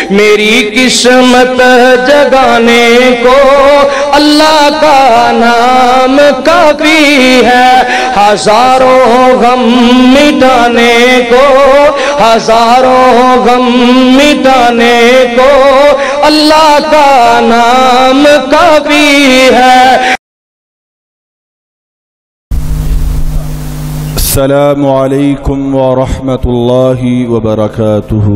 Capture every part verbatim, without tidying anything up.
میری قسمت جگانے کو اللہ کا نام کافی ہے، ہزاروں غم مٹانے کو ہزاروں غم مٹانے کو اللہ کا نام کافی ہے۔ السلام علیکم ورحمۃ اللہ وبرکاتہ۔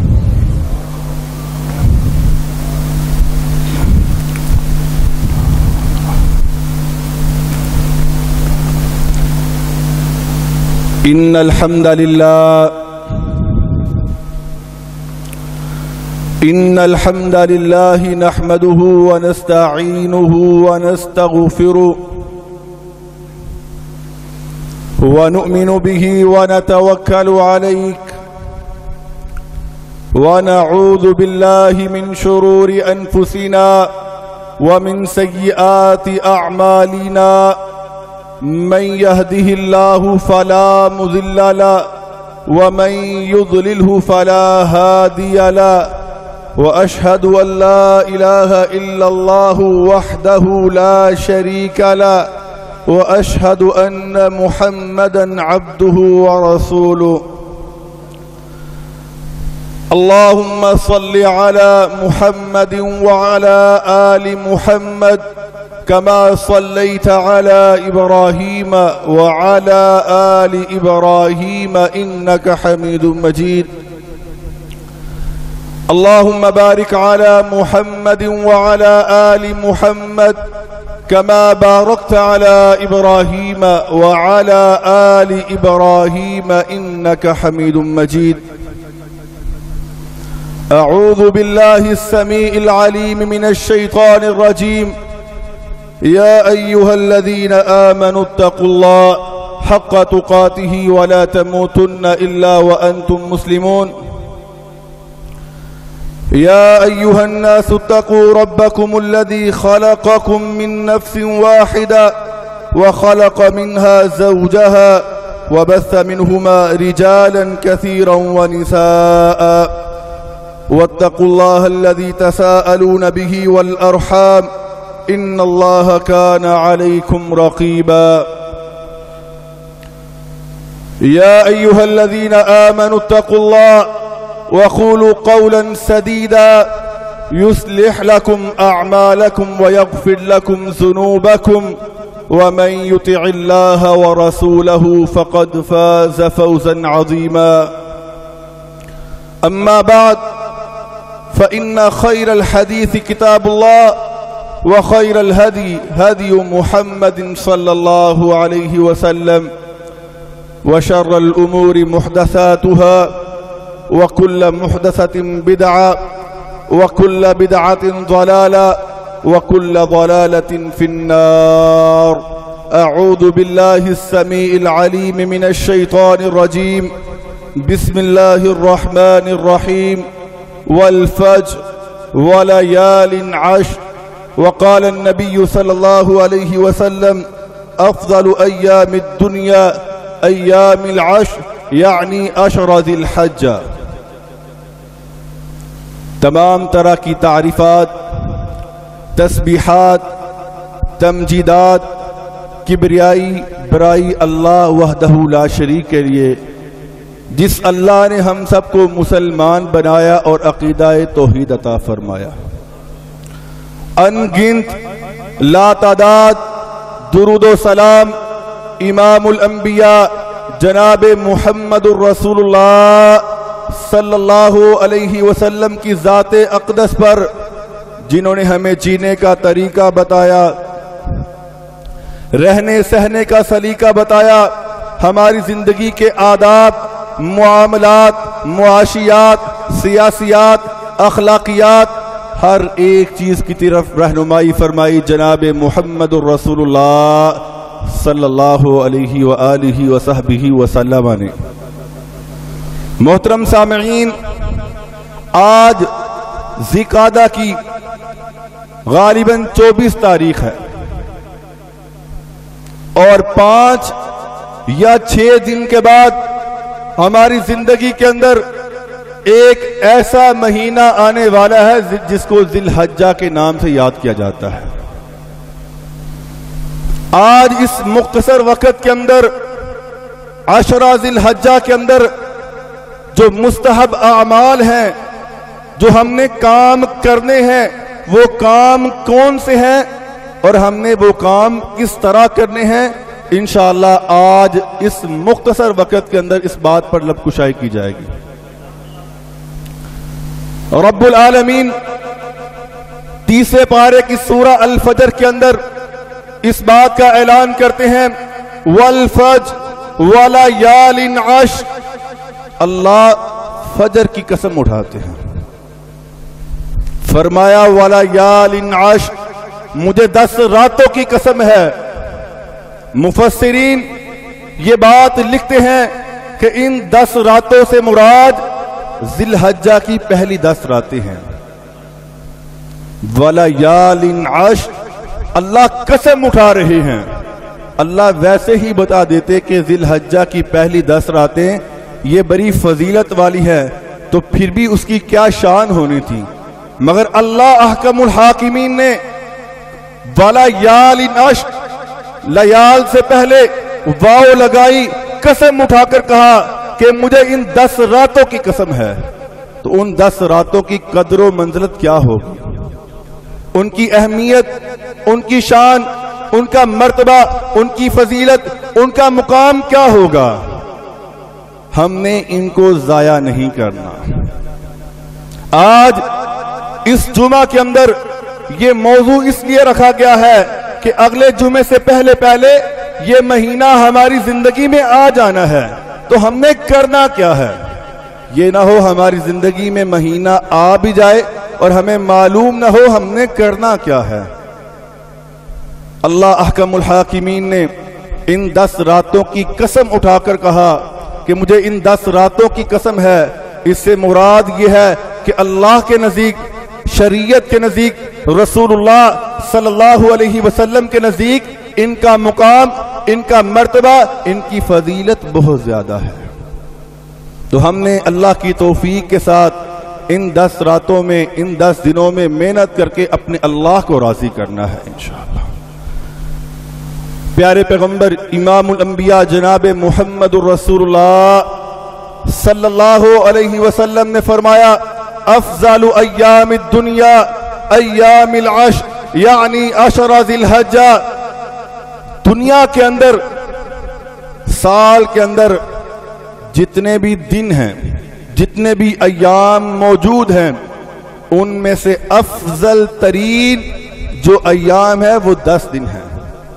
ان الحمد للہ ان الحمد للہ نحمده ونستعینه ونستغفره ونؤمن به ونتوكل عليك ونعوذ بالله من شرور أنفسنا ومن سيئات أعمالنا، من يهده الله فلا مضل له ومن يضلله فلا هادي له، وأشهد أن لا إله إلا الله وحده لا شريك له، وأشهد أن محمدًا عبده ورسوله۔ اللهم صل على محمد وعلى آل محمد كما صليت على إبراهيم وعلى آل إبراهيم إنك حميد مجيد۔ اللهم بارك على محمد وعلى آل محمد كما باركت على إبراهيم وعلى آل إبراهيم إنك حميد مجيد۔ أعوذ بالله السميع العليم من الشيطان الرجيم۔ يا أيها الذين آمنوا اتقوا الله حق تقاته ولا تموتن إلا وأنتم مسلمون۔ يا أيها الناس اتقوا ربكم الذي خلقكم من نفس واحدة وخلق منها زوجها وبث منهما رجالا كثيرا ونساء، واتقوا الله الذي تساءلون به والأرحام إن الله كان عليكم رقيبا۔ يا أيها الذين آمنوا اتقوا الله وقولوا قولا سديدا يصلح لكم أعمالكم ويغفر لكم ذنوبكم، ومن يطع الله ورسوله فقد فاز فوزا عظيما۔ أما بعد، فإن خير الحديث كتاب الله، وخير الهدي هدي محمد صلى الله عليه وسلم، وشر الأمور محدثاتها، وكل محدثة بدعة، وكل بدعة ضلالة، وكل ضلالة في النار۔ أعوذ بالله السميع العليم من الشيطان الرجيم۔ بسم الله الرحمن الرحيم۔ والفجر وليال عشر۔ وقال النبي صلى الله عليه وسلم: أفضل أيام الدنيا أيام العشر، یعنی عشر ذی الحجہ۔ تمام طرح کی تعریفات، تسبیحات، تمجیدات، کبریائی برائی اللہ وحدہ لا شریک کے لیے، جس اللہ نے ہم سب کو مسلمان بنایا اور عقیدہ توحید عطا فرمایا۔ ان گنت لا تعداد درود و سلام امام الانبیاء جناب محمد الرسول اللہ صلی اللہ علیہ وسلم کی ذات اقدس پر، جنہوں نے ہمیں جینے کا طریقہ بتایا، رہنے سہنے کا سلیقہ بتایا، ہماری زندگی کے آداب، معاملات، معاشیات، سیاسیات، اخلاقیات، ہر ایک چیز کی طرف رہنمائی فرمائی جناب محمد الرسول اللہ صلی اللہ علیہ وآلہ وصحبہ وسلم نے۔ محترم سامعین، آج ذی القعدہ کی غالباً چوبیس تاریخ ہے، اور پانچ یا چھ دن کے بعد ہماری زندگی کے اندر ایک ایسا مہینہ آنے والا ہے جس کو ذی الحجہ کے نام سے یاد کیا جاتا ہے۔ آج اس مختصر وقت کے اندر عشرہ ذی الحجہ کے اندر جو مستحب اعمال ہیں، جو ہم نے کام کرنے ہیں، وہ کام کون سے ہیں اور ہم نے وہ کام کس طرح کرنے ہیں، انشاءاللہ آج اس مختصر وقت کے اندر اس بات پر لب کشائی کی جائے گی۔ رب العالمین تیسرے پارے کی سورہ الفجر کے اندر اس بات کا اعلان کرتے ہیں، والفجر ولیال عشر، اللہ فجر کی قسم اٹھاتے ہیں، فرمایا ولیال عشر، مجھے دس راتوں کی قسم ہے۔ مفسرین یہ بات لکھتے ہیں کہ ان دس راتوں سے مراد ذی الحجہ کی پہلی دس راتیں ہیں۔ ولیال عشر، اللہ قسم اٹھا رہے ہیں۔ اللہ ویسے ہی بتا دیتے کہ ذی الحجہ کی پہلی دس راتیں یہ بڑی فضیلت والی ہے تو پھر بھی اس کی کیا شان ہونی تھی، مگر اللہ احکم الحاکمین نے ولیال عشر، لیال سے پہلے واو لگائی، قسم اٹھا کر کہا کہ مجھے ان دس راتوں کی قسم ہے۔ تو ان دس راتوں کی قدر و منزلت کیا ہوگی، ان کی اہمیت، ان کی شان، ان کا مرتبہ، ان کی فضیلت، ان کا مقام کیا ہوگا، ہم نے ان کو ضائع نہیں کرنا۔ آج اس جمعہ کے اندر یہ موضوع اس لیے رکھا گیا ہے کہ اگلے جمعے سے پہلے پہلے یہ مہینہ ہماری زندگی میں آ جانا ہے، تو ہم نے کرنا کیا ہے، یہ نہ ہو ہماری زندگی میں مہینہ آ بھی جائے اور ہمیں معلوم نہ ہو ہم نے کرنا کیا ہے۔ اللہ احکم الحاکمین نے ان دس راتوں کی قسم اٹھا کر کہا کہ مجھے ان دس راتوں کی قسم ہے، اس سے مراد یہ ہے کہ اللہ کے نزدیک، شریعت کے نزدیک، رسول اللہ صلی اللہ علیہ وسلم کے نزدیک ان کا مقام، ان کا مرتبہ، ان کی فضیلت بہت زیادہ ہے۔ تو ہم نے اللہ کی توفیق کے ساتھ ان دس راتوں میں، ان دس دنوں میں محنت کر کے اپنے اللہ کو راضی کرنا ہے انشاءاللہ۔ پیارے پیغمبر امام الانبیاء جناب محمد الرسول اللہ صلی اللہ علیہ وسلم نے فرمایا، افضل ایام الدنیا ایام العشر، یعنی عشر ذی الحجہ، دنیا کے اندر، سال کے اندر جتنے بھی دن ہیں، جتنے بھی ایام موجود ہیں، ان میں سے افضل ترین جو ایام ہے وہ دس دن ہیں۔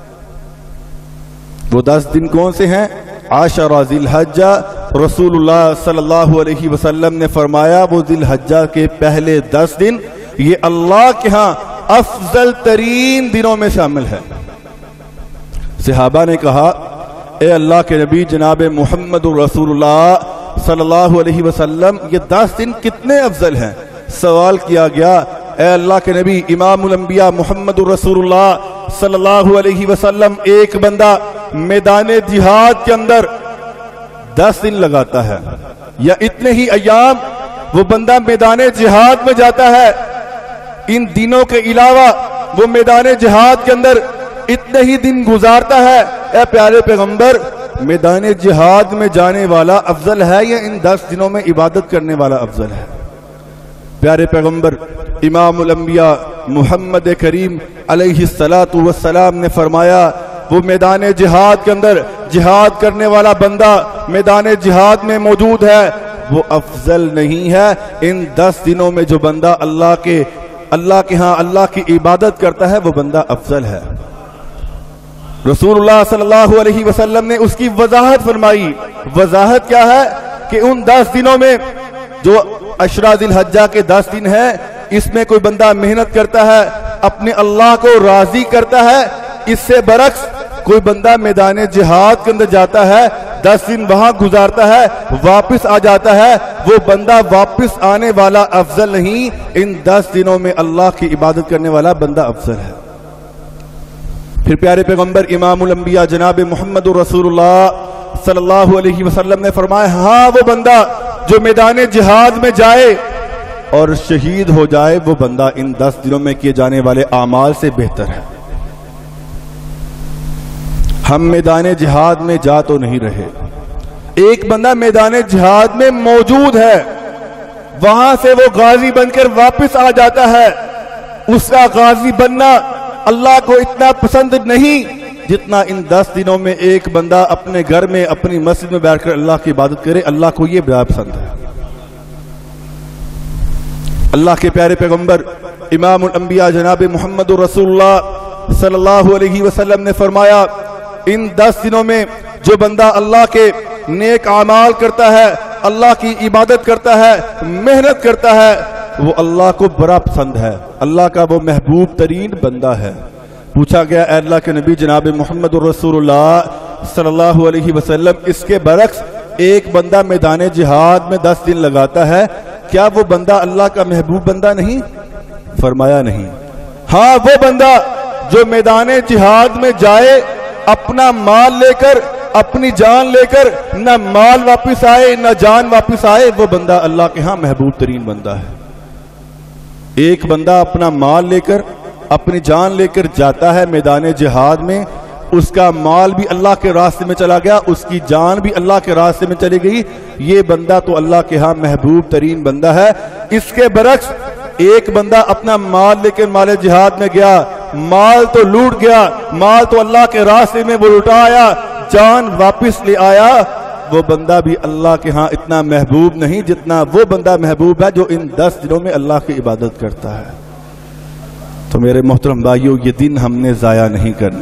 وہ دس دن کون سے ہیں؟ عشرہ ذی الحجہ۔ رسول اللہ صلی اللہ علیہ وسلم نے فرمایا وہ ذی الحجہ کے پہلے دس دن یہ اللہ کے ہاں افضل ترین دنوں میں شامل ہے۔ صحابہ نے کہا، اے اللہ کے نبی جناب محمد رسول اللہ صلی اللہ علیہ وسلم، یہ دس دن کتنے افضل ہیں؟ سوال کیا گیا، اے اللہ کے نبی امام الانبیاء محمد رسول اللہ صلی اللہ علیہ وسلم، ایک بندہ میدان جہاد کے اندر دس دن لگاتا ہے یا اتنے ہی ایام وہ بندہ میدان جہاد میں جاتا ہے، ان دنوں کے علاوہ وہ میدان جہاد کے اندر اتنے ہی دن گزارتا ہے، اے پیارے پیغمبر میدان جہاد میں جانے والا افضل ہے یا ان دس دنوں میں عبادت کرنے والا افضل ہے؟ پیارے پیغمبر امام الانبیاء محمد کریم علیہ الصلاۃ والسلام نے فرمایا وہ میدان جہاد کے اندر جہاد کرنے والا بندہ میدان جہاد میں موجود ہے وہ افضل نہیں ہے، ان دس دنوں میں جو بندہ اللہ کے اللہ کے ہاں اللہ کی عبادت کرتا ہے وہ بندہ افضل ہے۔ رسول اللہ صلی اللہ علیہ وسلم نے اس کی وضاحت فرمائی۔ وضاحت کیا ہے کہ ان دس دنوں میں جو عشرہ ذی الحجہ کے دس دن ہیں، اس میں کوئی بندہ محنت کرتا ہے، اپنے اللہ کو راضی کرتا ہے، اس سے برعکس کوئی بندہ میدان جہاد کے اندر جاتا ہے، دس دن وہاں گزارتا ہے، واپس آ جاتا ہے، وہ بندہ واپس آنے والا افضل نہیں، ان دس دنوں میں اللہ کی عبادت کرنے والا بندہ افضل ہے۔ پھر پیارے پیغمبر امام الانبیاء جناب محمد رسول اللہ صلی اللہ علیہ وسلم نے فرمایا، ہاں وہ بندہ جو میدان جہاد میں جائے اور شہید ہو جائے وہ بندہ ان دس دنوں میں کیے جانے والے اعمال سے بہتر ہے۔ ہم میدان جہاد میں جا تو نہیں رہے، ایک بندہ میدان جہاد میں موجود ہے، وہاں سے وہ غازی بن کر واپس آ جاتا ہے۔ اس کا غازی بننا اللہ کو اتنا پسند نہیں جتنا ان دس دنوں میں ایک بندہ اپنے گھر میں اپنی مسجد میں بیٹھ کر اللہ کی عبادت کرے۔ اللہ کو یہ بڑا پسند ہے۔ اللہ کے پیارے پیغمبر امام الانبیاء جناب محمد رسول اللہ صلی اللہ علیہ وسلم نے فرمایا، ان دس دنوں میں جو بندہ اللہ کے نیک اعمال کرتا ہے، اللہ کی عبادت کرتا ہے، محنت کرتا ہے، وہ اللہ کو بڑا پسند ہے، اللہ کا وہ محبوب ترین بندہ ہے۔ پوچھا گیا اے اللہ کے نبی جناب محمد رسول اللہ صلی اللہ علیہ وسلم، اس کے برعکس ایک بندہ میدان جہاد میں دس دن لگاتا ہے، کیا وہ بندہ اللہ کا محبوب بندہ نہیں؟ فرمایا نہیں۔ ہاں وہ بندہ جو میدان جہاد میں جائے، اپنا مال لے کر، اپنی جان لے کر، نہ مال واپس آئے نہ جان واپس آئے، وہ بندہ اللہ کے ہاں محبوب ترین بندہ ہے۔ ایک بندہ اپنا مال لے کر، اپنی جان لے کر جاتا ہے میدان جہاد میں، اس کا مال بھی اللہ کے راستے میں چلا گیا، اس کی جان بھی اللہ کے راستے میں چلی گئی، یہ بندہ تو اللہ کے ہاں محبوب ترین بندہ ہے۔ اس کے برعکس ایک بندہ اپنا مال لے کر مال جہاد میں گیا، مال تو لوٹ گیا، مال تو اللہ کے راستے میں وہ لوٹا آیا، جان واپس لے آیا، وہ بندہ بھی اللہ کے ہاں اتنا محبوب نہیں جتنا وہ بندہ محبوب ہے جو ان دس دنوں میں اللہ کی عبادت کرتا ہے۔ تو میرے محترم بھائیو، یہ دن ہم نے ضائع نہیں کرنے۔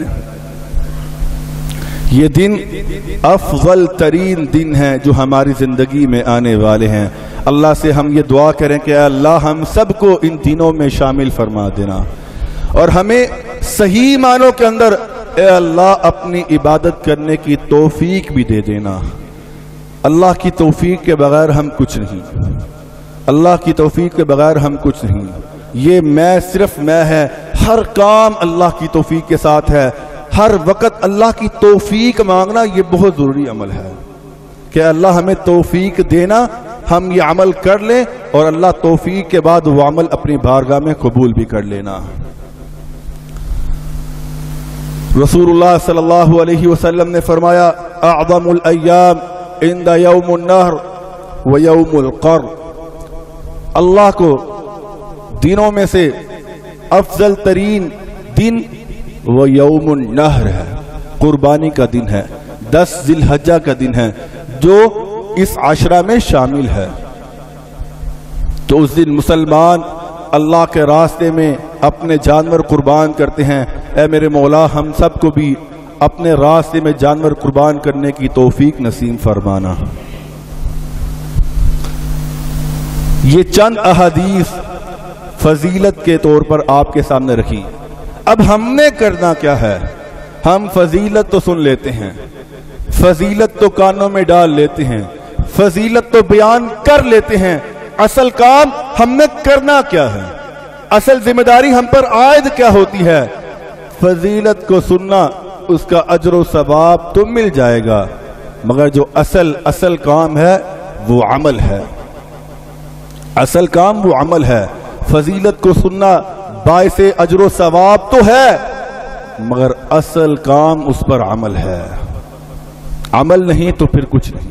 یہ دن افضل ترین دن ہیں جو ہماری زندگی میں آنے والے ہیں۔ اللہ سے ہم یہ دعا کریں کہ اے اللہ ہم سب کو ان دنوں میں شامل فرما دینا، اور ہمیں صحیح معنوں کے اندر اے اللہ اپنی عبادت کرنے کی توفیق بھی دے دینا۔ اللہ کی توفیق کے بغیر ہم کچھ نہیں، اللہ کی توفیق کے بغیر ہم کچھ نہیں۔ یہ میں صرف میں ہے، ہر کام اللہ کی توفیق کے ساتھ ہے۔ ہر وقت اللہ کی توفیق مانگنا یہ بہت ضروری عمل ہے کہ اللہ ہمیں توفیق دینا، ہم یہ عمل کر لیں، اور اللہ توفیق کے بعد وہ عمل اپنی بارگاہ میں قبول بھی کر لینا۔ رسول اللہ صلی اللہ علیہ وسلم نے فرمایا، اعظم الایام عند یوم النہر و یوم القر، اللہ کو دنوں میں سے افضل ترین دن وہ یوم النہر ہے، قربانی کا دن ہے، دس ذی الحجہ کا دن ہے جو اس عشرہ میں شامل ہے۔ تو اس دن مسلمان اللہ کے راستے میں اپنے جانور قربان کرتے ہیں۔ اے میرے مولا ہم سب کو بھی اپنے راستے میں جانور قربان کرنے کی توفیق نصیب فرمانا۔ یہ چند احادیث فضیلت کے طور پر آپ کے سامنے رکھی۔ اب ہم نے کرنا کیا ہے؟ ہم فضیلت تو سن لیتے ہیں، فضیلت تو کانوں میں ڈال لیتے ہیں، فضیلت تو بیان کر لیتے ہیں، اصل کام ہم نے کرنا کیا ہے؟ اصل ذمہ داری ہم پر عائد کیا ہوتی ہے؟ فضیلت کو سننا، اس کا اجر و ثواب تو مل جائے گا، مگر جو اصل اصل کام ہے وہ عمل ہے، اصل کام وہ عمل ہے۔ فضیلت کو سننا باعث اجر و ثواب تو ہے، مگر اصل کام اس پر عمل ہے۔ عمل نہیں تو پھر کچھ نہیں۔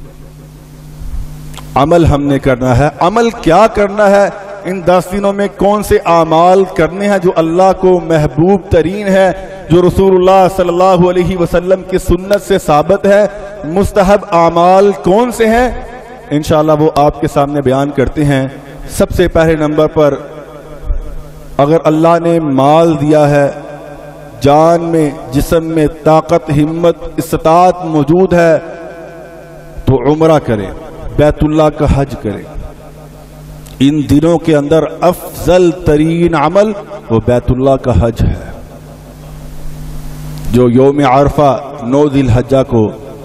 عمل ہم نے کرنا ہے۔ عمل کیا کرنا ہے؟ ان دس دنوں میں کون سے اعمال کرنے ہیں جو اللہ کو محبوب ترین ہے، جو رسول اللہ صلی اللہ علیہ وسلم کی سنت سے ثابت ہے؟ مستحب اعمال کون سے ہیں؟ انشاءاللہ وہ آپ کے سامنے بیان کرتے ہیں۔ سب سے پہلے نمبر پر، اگر اللہ نے مال دیا ہے، جان میں جسم میں طاقت ہمت استطاعت موجود ہے، تو عمرہ کرے، بیت اللہ کا حج کرے۔ ان دنوں کے اندر افضل ترین عمل وہ بیت اللہ کا حج ہے، جو یوم عرفہ نو ذی الحجہ کو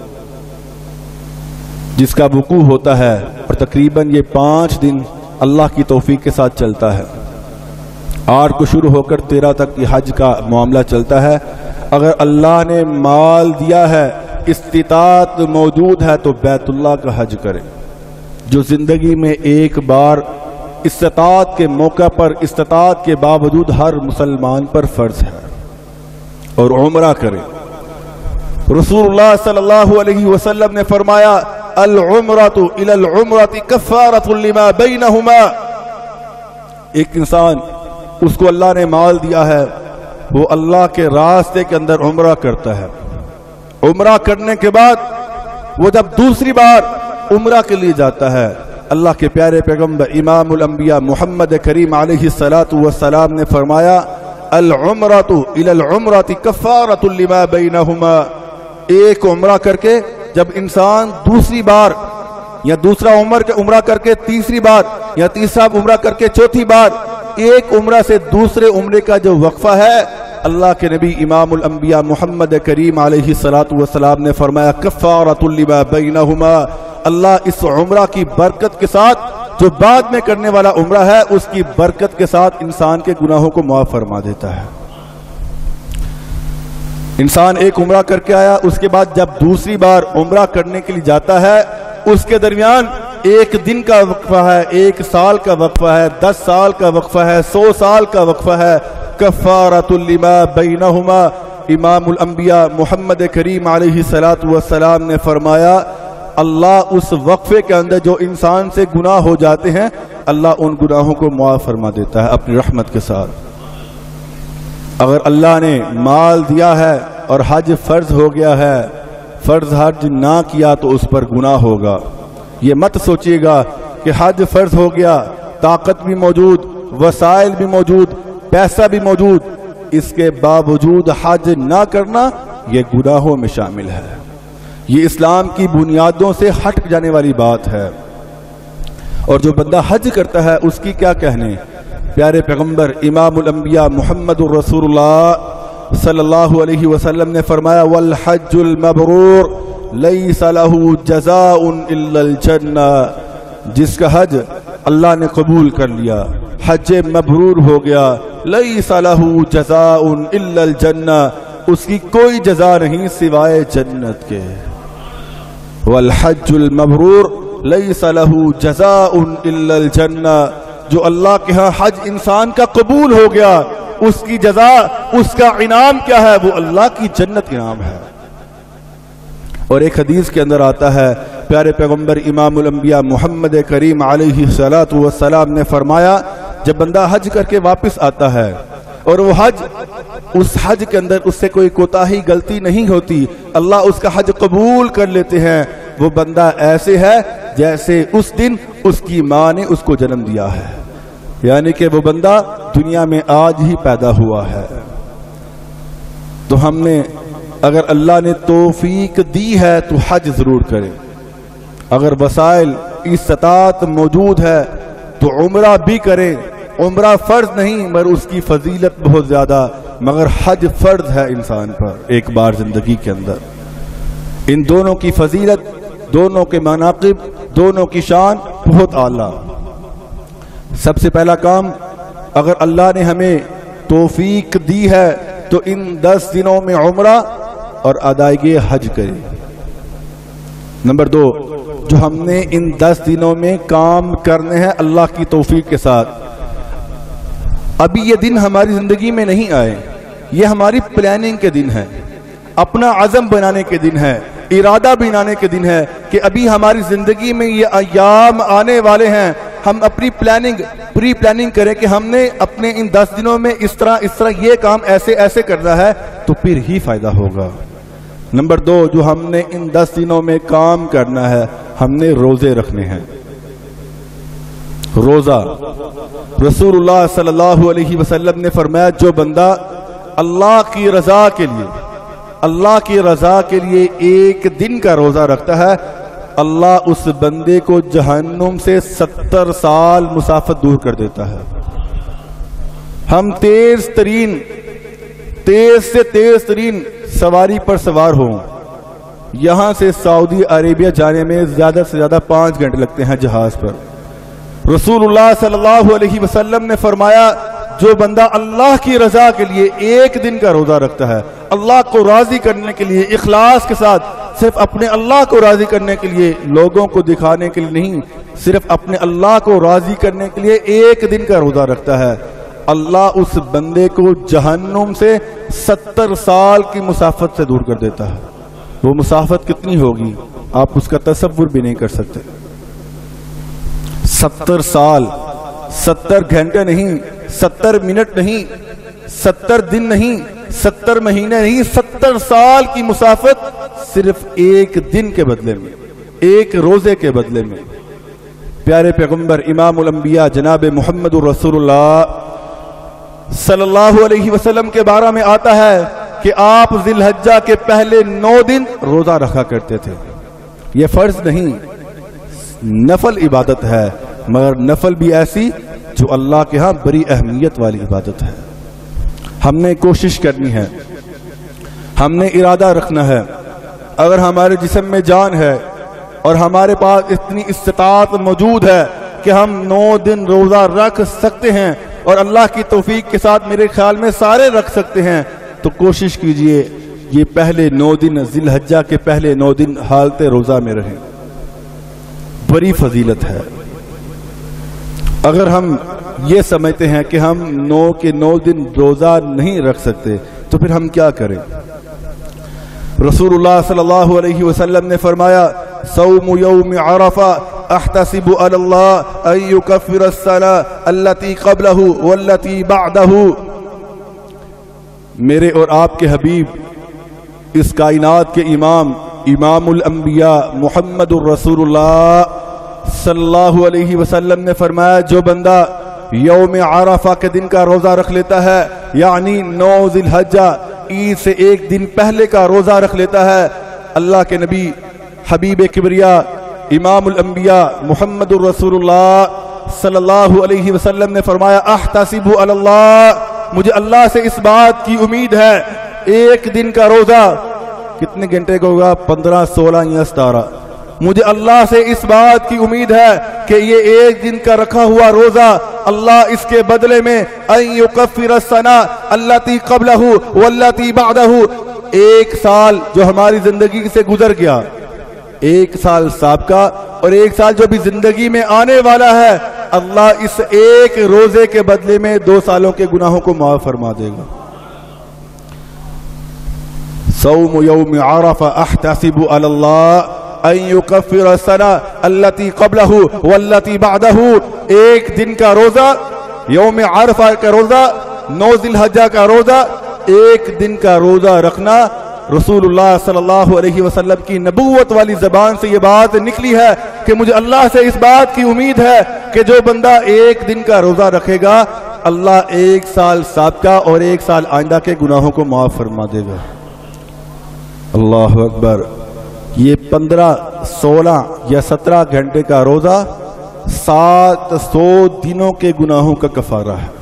جس کا وقوع ہوتا ہے، اور تقریباً یہ پانچ دن اللہ کی توفیق کے ساتھ چلتا ہے۔ آٹھ کو شروع ہو کر تیرہ تک یہ حج کا معاملہ چلتا ہے۔ اگر اللہ نے مال دیا ہے، استطاعت موجود ہے، تو بیت اللہ کا حج کرے۔ جو زندگی میں ایک بار استطاعت کے موقع پر استطاعت کے باوجود ہر مسلمان پر فرض ہے، اور عمرہ کرے۔ رسول اللہ صلی اللہ علیہ وسلم نے فرمایا العمرۃ الی العمرۃ کفارۃ لما بینہما۔ ایک انسان، اس کو اللہ نے مال دیا ہے، وہ اللہ کے راستے کے اندر عمرہ کرتا ہے، عمرہ کرنے کے بعد وہ جب دوسری بار عمرہ کے لیے جاتا ہے، اللہ کے پیارے پیغمبر امام الانبیاء محمد کریم علیہ الصلوۃ والسلام نے فرمایا العمرۃ الی العمرۃ کفارۃ لما بینہما۔ ایک عمرہ کر کے جب انسان دوسری بار یا دوسرا عمر کے عمرہ کر کے تیسری بار یا تیسرا عمرہ کر کے چوتھی بار، ایک عمرہ سے دوسرے عمرے کا جو وقفہ ہے، اللہ کے نبی امام الانبیاء محمد کریم علیہ الصلوۃ والسلام نے فرمایا کفارۃ لما بینہما۔ اللہ اس عمرہ کی برکت کے ساتھ جو بعد میں کرنے والا عمرہ ہے، اس کی برکت کے ساتھ انسان کے گناہوں کو معاف فرما دیتا ہے۔ انسان ایک عمرہ کر کے آیا، اس کے بعد جب دوسری بار عمرہ کرنے کے لیے جاتا ہے، اس کے درمیان ایک دن کا وقفہ ہے، ایک سال کا وقفہ ہے، دس سال کا وقفہ ہے، سو سال کا وقفہ ہے۔ کفارۃ لما بینہما، امام الانبیاء محمد کریم علیہ الصلوۃ والسلام نے فرمایا اللہ اس وقفے کے اندر جو انسان سے گناہ ہو جاتے ہیں، اللہ ان گناہوں کو معاف فرما دیتا ہے اپنی رحمت کے ساتھ۔ اگر اللہ نے مال دیا ہے اور حج فرض ہو گیا ہے، فرض حج نہ کیا تو اس پر گناہ ہوگا۔ یہ مت سوچیے گا کہ حج فرض ہو گیا، طاقت بھی موجود، وسائل بھی موجود، پیسہ بھی موجود، اس کے باوجود حج نہ کرنا یہ گناہوں میں شامل ہے۔ یہ اسلام کی بنیادوں سے ہٹ جانے والی بات ہے۔ اور جو بندہ حج کرتا ہے اس کی کیا کہنے؟ پیارے پیغمبر امام الانبیاء محمد الرسول اللہ صلی اللہ علیہ وسلم نے فرمایا والحج المبرور لیس له جزاء الا الجنہ۔ جس کا حج اللہ نے قبول کر لیا، حج مبرور ہو گیا، لیس له جزاء الا الجنہ، اس کی کوئی جزا نہیں سوائے جنت کے۔ والحج المبرور لیس له جزاء الا الجنہ، جو اللہ کے ہاں حج انسان کا قبول ہو گیا، اس کی جزا، اس کا انعام کیا ہے؟ وہ اللہ کی جنت انعام ہے۔ اور ایک حدیث کے اندر آتا ہے، پیارے پیغمبر امام الانبیاء محمد کریم علیہ الصلوۃ والسلام نے فرمایا جب بندہ حج کر کے واپس آتا ہے اور وہ حج، اس حج کے اندر اس سے کوئی کوتاہی غلطی نہیں ہوتی، اللہ اس کا حج قبول کر لیتے ہیں، وہ بندہ ایسے ہے جیسے اس دن اس کی ماں نے اس کو جنم دیا ہے، یعنی کہ وہ بندہ دنیا میں آج ہی پیدا ہوا ہے۔ تو ہم نے اگر اللہ نے توفیق دی ہے تو حج ضرور کرے، اگر وسائل استطاعت موجود ہے تو عمرہ بھی کرے۔ عمرہ فرض نہیں مگر اس کی فضیلت بہت زیادہ، مگر حج فرض ہے انسان پر ایک بار زندگی کے اندر۔ ان دونوں کی فضیلت، دونوں کے مناقب، دونوں کی شان بہت اعلیٰ۔ سب سے پہلا کام، اگر اللہ نے ہمیں توفیق دی ہے تو ان دس دنوں میں عمرہ اور ادائیگی حج کرے۔ نمبر دو، جو ہم نے ان دس دنوں میں کام کرنے ہیں اللہ کی توفیق کے ساتھ، ابھی یہ دن ہماری زندگی میں نہیں آئے، یہ ہماری پلاننگ کے دن ہے، اپنا عزم بنانے کے دن ہے، ارادہ بنانے کے دن ہے کہ ابھی ہماری زندگی میں یہ ایام آنے والے ہیں، ہم اپنی پلاننگ پری پلاننگ کریں کہ ہم نے اپنے ان دس دنوں میں اس طرح اس طرح یہ کام ایسے ایسے کرنا ہے تو پھر ہی فائدہ ہوگا۔ نمبر دو، جو ہم نے ان دس دنوں میں کام کرنا ہے، ہم نے روزے رکھنے ہیں۔ روزہ، رسول اللہ صلی اللہ علیہ وسلم نے فرمایا جو بندہ اللہ کی رضا کے لیے اللہ کی رضا کے لیے ایک دن کا روزہ رکھتا ہے، اللہ اس بندے کو جہنم سے ستر سال مسافت دور کر دیتا ہے۔ ہم تیز ترین تیز سے تیز ترین سواری پر سوار ہوں، یہاں سے سعودی عربیہ جانے میں زیادہ سے زیادہ پانچ گھنٹے لگتے ہیں جہاز پر۔ رسول اللہ صلی اللہ علیہ وسلم نے فرمایا جو بندہ اللہ کی رضا کے لیے ایک دن کا روزہ رکھتا ہے، اللہ کو راضی کرنے کے لیے اخلاص کے ساتھ صرف اپنے اللہ کو راضی کرنے کے لیے، لوگوں کو دکھانے کے لیے نہیں، صرف اپنے اللہ کو راضی کرنے کے لیے ایک دن کا روزہ رکھتا ہے، اللہ اس بندے کو جہنم سے ستر سال کی مسافت سے دور کر دیتا ہے۔ وہ مسافت کتنی ہوگی آپ اس کا تصور بھی نہیں کر سکتے۔ ستر سال، ستر گھنٹے نہیں، ستر منٹ نہیں، ستر دن نہیں، ستر مہینے نہیں، ستر سال کی مسافت صرف ایک دن کے بدلے میں، ایک روزے کے بدلے میں۔ پیارے پیغمبر امام الانبیاء جناب محمد رسول اللہ صلی اللہ علیہ وسلم کے بارے میں آتا ہے کہ آپ ذی الحجہ کے پہلے نو دن روزہ رکھا کرتے تھے۔ یہ فرض نہیں، نفل عبادت ہے، مگر نفل بھی ایسی جو اللہ کے ہاں بڑی اہمیت والی عبادت ہے۔ ہم نے کوشش کرنی ہے، ہم نے ارادہ رکھنا ہے، اگر ہمارے جسم میں جان ہے اور ہمارے پاس اتنی استطاعت موجود ہے کہ ہم نو دن روزہ رکھ سکتے ہیں اور اللہ کی توفیق کے ساتھ میرے خیال میں سارے رکھ سکتے ہیں، تو کوشش کیجئے یہ پہلے نو دن ذی الحجہ کے پہلے نو دن حالت روزہ میں رہیں۔ بڑی فضیلت ہے۔ اگر ہم یہ سمجھتے ہیں کہ ہم نو کے نو دن روزہ نہیں رکھ سکتے تو پھر ہم کیا کریں؟ رسول اللہ صلی اللہ علیہ وسلم نے فرمایا صوم یوم عرفہ احتسب علی اللہ ان یکفر السنہ التي قبلہ والتي بعدہ۔ میرے اور آپ کے حبیب اس کائنات کے امام امام الانبیاء محمد الرسول اللہ صلی اللہ علیہ وسلم نے فرمایا جو بندہ یوم عرفہ کے دن کا روزہ رکھ لیتا ہے، یعنی نو ذی الحجہ عید سے ایک دن پہلے کا روزہ رکھ لیتا ہے، اللہ کے نبی حبیب کبریا امام الانبیاء محمد الرسول اللہ صلی اللہ علیہ وسلم نے فرمایا احتسب علی اللہ، مجھے اللہ سے اس بات کی امید ہے ایک دن کا روزہ کتنے گھنٹے کا ہوگا؟ پندرہ سولہ یا ستارہ۔ مجھے اللہ سے اس بات کی امید ہے کہ یہ ایک دن کا رکھا ہوا روزہ اللہ اس کے بدلے میں ان یکفر السنہ التی قبلہ والتی بعدہ، ایک سال جو ہماری زندگی سے گزر گیا، ایک سال سابقہ اور ایک سال جو بھی زندگی میں آنے والا ہے، اللہ اس ایک روزے کے بدلے میں دو سالوں کے گناہوں کو معاف فرما دے گا۔ صوم یوم عرفہ احتسب علی اللہ ان یکفر السنہ التی قبلہ والتی بعدہ، ایک دن کا روزہ، یوم عرفہ کا روزہ، نو ذی الحجہ کا روزہ، ایک دن کا روزہ رکھنا، رسول اللہ صلی اللہ علیہ وسلم کی نبوت والی زبان سے یہ بات نکلی ہے کہ مجھے اللہ سے اس بات کی امید ہے کہ جو بندہ ایک دن کا روزہ رکھے گا اللہ ایک سال سابقہ اور ایک سال آئندہ کے گناہوں کو معاف فرما دے گا۔ اللہ اکبر۔ یہ پندرہ سولہ یا سترہ گھنٹے کا روزہ سات سو دنوں کے گناہوں کا کفارہ ہے۔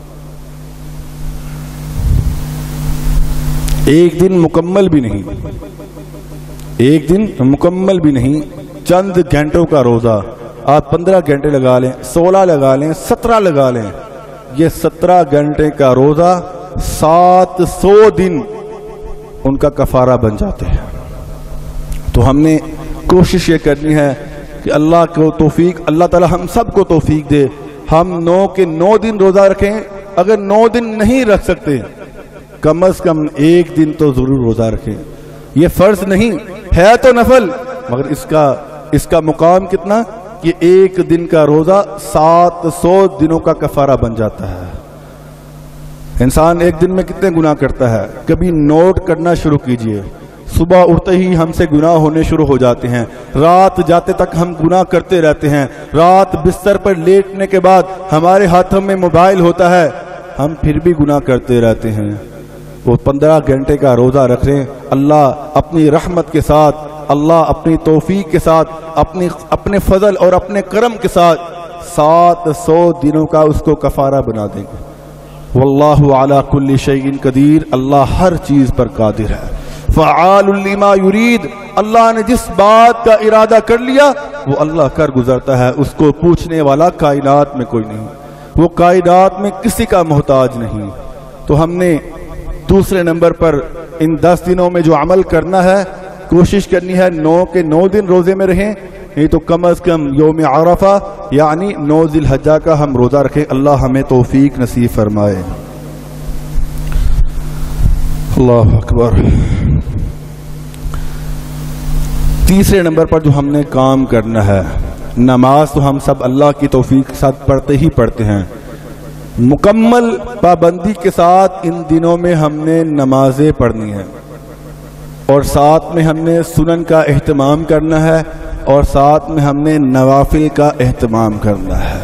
ایک دن مکمل بھی نہیں، ایک دن مکمل بھی نہیں، چند گھنٹوں کا روزہ آپ پندرہ گھنٹے لگا لیں، سولہ لگا لیں، سترہ لگا لیں، یہ سترہ گھنٹے کا روزہ سات سو دن ان کا کفارہ بن جاتے ہیں۔ تو ہم نے کوشش یہ کرنی ہے کہ اللہ کو توفیق، اللہ تعالی ہم سب کو توفیق دے، ہم نو کے نو دن روزہ رکھیں، اگر نو دن نہیں رکھ سکتے کم از کم ایک دن تو ضرور روزہ رکھیں۔ یہ فرض نہیں ہے تو نفل، مگر اس کا اس کا مقام کتنا کہ ایک دن کا روزہ سات سو دنوں کا کفارہ بن جاتا ہے۔ انسان ایک دن میں کتنے گناہ کرتا ہے، کبھی نوٹ کرنا شروع کیجئے۔ صبح اٹھتے ہی ہم سے گناہ ہونے شروع ہو جاتے ہیں، رات جاتے تک ہم گناہ کرتے رہتے ہیں، رات بستر پر لیٹنے کے بعد ہمارے ہاتھوں میں موبائل ہوتا ہے، ہم پھر بھی گناہ کرتے رہتے ہیں۔ وہ پندرہ گھنٹے کا روزہ رکھ رہے ہیں، اللہ اپنی رحمت کے ساتھ، اللہ اپنی توفیق کے ساتھ، اپنی اپنے فضل اور اپنے کرم کے ساتھ سات سو دنوں کا اس کو کفارہ بنا دیں گے۔ واللہ علی کل شیء قدیر، اللہ ہر چیز پر قادر ہے۔ فعال لما یرید، اللہ نے جس بات کا ارادہ کر لیا وہ اللہ کر گزرتا ہے، اس کو پوچھنے والا کائنات میں کوئی نہیں، وہ کائنات میں کسی کا محتاج نہیں۔ تو ہم نے دوسرے نمبر پر ان دس دنوں میں جو عمل کرنا ہے کوشش کرنی ہے نو کے نو دن روزے میں رہیں، نہیں تو کم از کم یوم عرفہ یعنی نو ذی الحجہ کا ہم روزہ رکھیں۔ اللہ ہمیں توفیق نصیب فرمائے۔ اللہ اکبر۔ تیسرے نمبر پر جو ہم نے کام کرنا ہے، نماز تو ہم سب اللہ کی توفیق کے ساتھ پڑھتے ہی پڑھتے ہیں، مکمل پابندی کے ساتھ ان دنوں میں ہم نے نمازیں پڑھنی ہیں، اور ساتھ میں ہم نے سنن کا اہتمام کرنا ہے، اور ساتھ میں ہم نے نوافل کا اہتمام کرنا ہے۔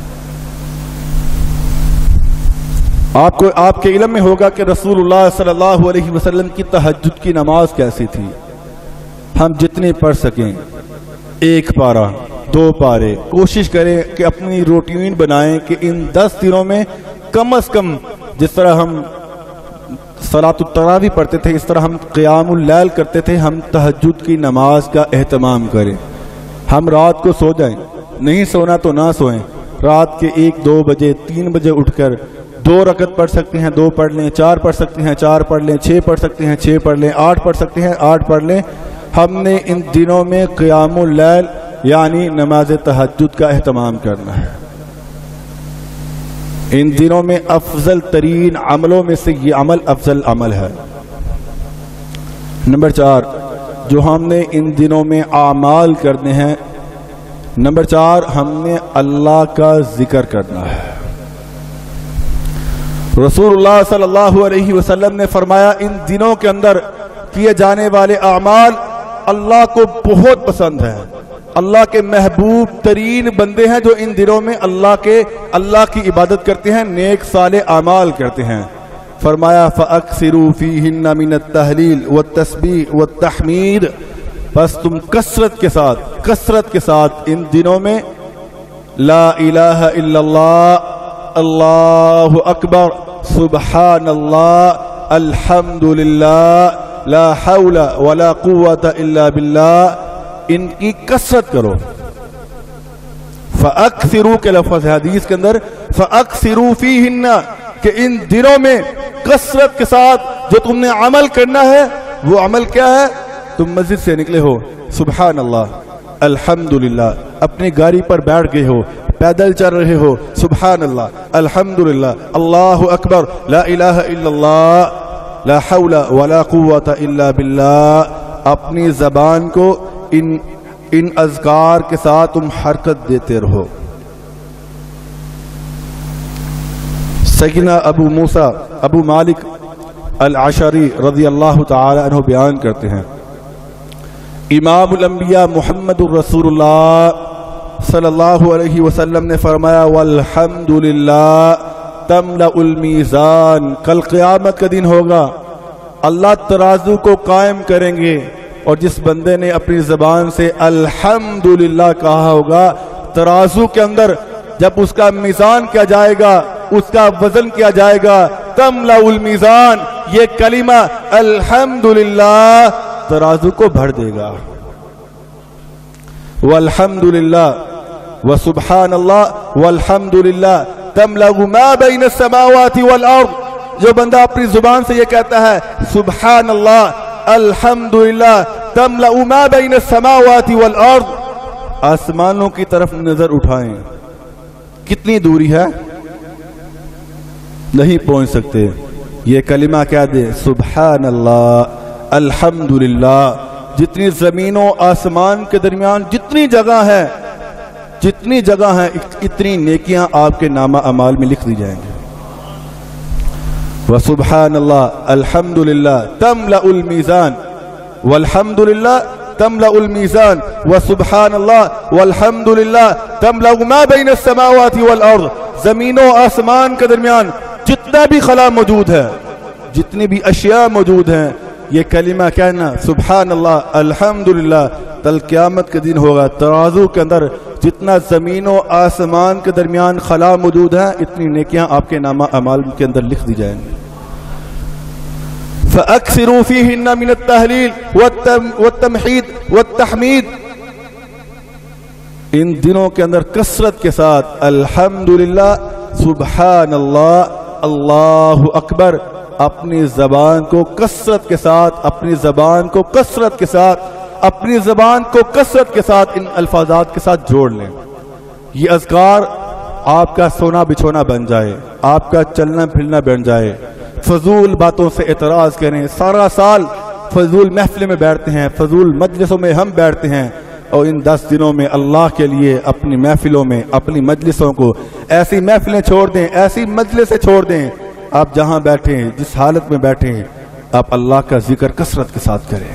آپ کو آپ کے علم میں ہوگا کہ رسول اللہ صلی اللہ علیہ وسلم کی تہجد کی نماز کیسی تھی۔ ہم جتنے پڑھ سکیں، ایک پارہ، دو پارے، کوشش کریں کہ اپنی روٹین بنائیں کہ ان دس دنوں میں کم از کم جس طرح ہم صلاۃ التراویح پڑھتے تھے، اس طرح ہم قیام اللیل کرتے تھے، ہم تہجد کی نماز کا اہتمام کریں۔ ہم رات کو سو جائیں، نہیں سونا تو نہ سوئیں، رات کے ایک دو بجے تین بجے اٹھ کر دو رکعت پڑھ سکتے ہیں دو پڑھ لیں، چار پڑھ سکتے ہیں چار پڑھ لیں، چھ پڑھ سکتے ہیں چھ پڑھ لیں، آٹھ پڑھ سکتے ہیں آٹھ پڑھ لیں۔ ہم نے ان دنوں میں قیام اللیل یعنی نماز تہجد کا اہتمام کرنا ہے۔ ان دنوں میں افضل ترین عملوں میں سے یہ عمل افضل عمل ہے۔ نمبر چار جو ہم نے ان دنوں میں اعمال کرنے ہیں، نمبر چار ہم نے اللہ کا ذکر کرنا ہے۔ رسول اللہ صلی اللہ علیہ وسلم نے فرمایا ان دنوں کے اندر کیے جانے والے اعمال اللہ کو بہت پسند ہیں، اللہ کے محبوب ترین بندے ہیں جو ان دنوں میں اللہ کے اللہ کی عبادت کرتے ہیں، نیک صالح اعمال کرتے ہیں۔ فرمایا فَأَكْثِرُوا فِيهِنَّ مِنَ التَّهْلِيلِ وَالتَّسْبِيحِ وَالتَّحْمِيدِ، بس تم کثرت کے ساتھ کثرت کے ساتھ ان دنوں میں لا الہ الا اللہ، اللہ اکبر، سبحان اللہ، الحمدللہ، لا حول ولا قوت الا باللہ، ان کی کثرت کرو۔ فَأَكْثِرُوا کے لفظ حدیث کے اندر فَأَكْثِرُوا فِيهِنَّ کہ ان دنوں میں کثرت کے ساتھ جو تم نے عمل کرنا ہے وہ عمل کیا ہے؟ تم مسجد سے نکلے ہو، سبحان اللہ، الحمدللہ، اپنی گاڑی پر بیٹھ گئے ہو، پیدل چل رہے ہو، سبحان اللہ، الحمدللہ، اللہ اکبر، لا الہ الا اللہ، لا حول ولا قوت الا باللہ، اپنی زبان کو ان ان اذکار کے ساتھ تم حرکت دیتے رہو۔ سیدنا ابو موسیٰ ابو مالک الاشعری رضی اللہ تعالی عنہ بیان کرتے ہیں، امام الانبیاء محمد الرسول اللہ صلی اللہ علیہ وسلم نے فرمایا والحمدللہ تملأ المیزان، کل قیامت کا دن ہوگا، اللہ ترازو کو قائم کریں گے، اور جس بندے نے اپنی زبان سے الحمدللہ کہا ہوگا، ترازو کے اندر جب اس کا میزان کیا جائے گا، اس کا وزن کیا جائے گا، تملأ المیزان، یہ کلمہ الحمدللہ ترازو کو بھر دے گا۔ والحمدللہ وسبحان اللہ والحمدللہ تملأ ما بین السماوات والارض، جو بندہ اپنی زبان سے یہ کہتا ہے سبحان اللہ الحمدللہ تملأ ما بین السماوات والارض، آسمانوں کی طرف نظر اٹھائیں، کتنی دوری ہے؟ نہیں پہنچ سکتے، یہ کلمہ کہہ دے سبحان اللہ الحمدللہ، جتنی زمین و آسمان کے درمیان جتنی جگہ ہے جتنی جگہ ہیں اتنی نیکیاں آپ کے نامہ اعمال میں لکھ دی جائیں گے۔ وسبحان اللہ الحمدللہ تملأ المیزان والحمدللہ تملأ المیزان وسبحان اللہ والحمدللہ تملأ ما بین السماوات والارض، زمین و آسمان کے درمیان جتنا بھی خلا موجود ہے، جتنی بھی اشیاء موجود ہیں، یہ کلمہ کہنا سبحان اللہ الحمدللہ، کل قیامت کے دن ہوگا، ترازو کے اندر جتنا زمین و آسمان کے درمیان خلا موجود ہے اتنی نیکیاں آپ کے نامہ اعمال کے اندر لکھ دی جائیں گی۔ فَأَكْثِرُوا فِيهِنَّ مِنَ التَّهْلِيلِ وَالتَّمْحِيدِ وَالتَّحْمِيدِ، ان دنوں کے اندر کثرت کے ساتھ الحمدللہ، سبحان اللہ، اللہ اکبر، اپنی زبان کو کثرت کے ساتھ اپنی زبان کو کثرت کے ساتھ اپنی زبان کو کثرت کے ساتھ ان الفاظات کے ساتھ جوڑ لیں. یہ اذکار آپ کا سونا بچھونا بن جائے, آپ کا چلنا پھرنا بن جائے. فضول باتوں سے اعتراض کریں. سارا سال فضول محفلیں میں بیٹھتے ہیں, فضول مجلسوں میں ہم بیٹھتے ہیں, اور ان دس دنوں میں اللہ کے لیے اپنی محفلوں میں اپنی مجلسوں کو ایسی محفلیں چھوڑ دیں, ایسی مجلسیں چھوڑ دیں. آپ جہاں بیٹھیں, جس حالت میں بیٹھیں, آپ اللہ کا ذکر کثرت کے ساتھ کریں.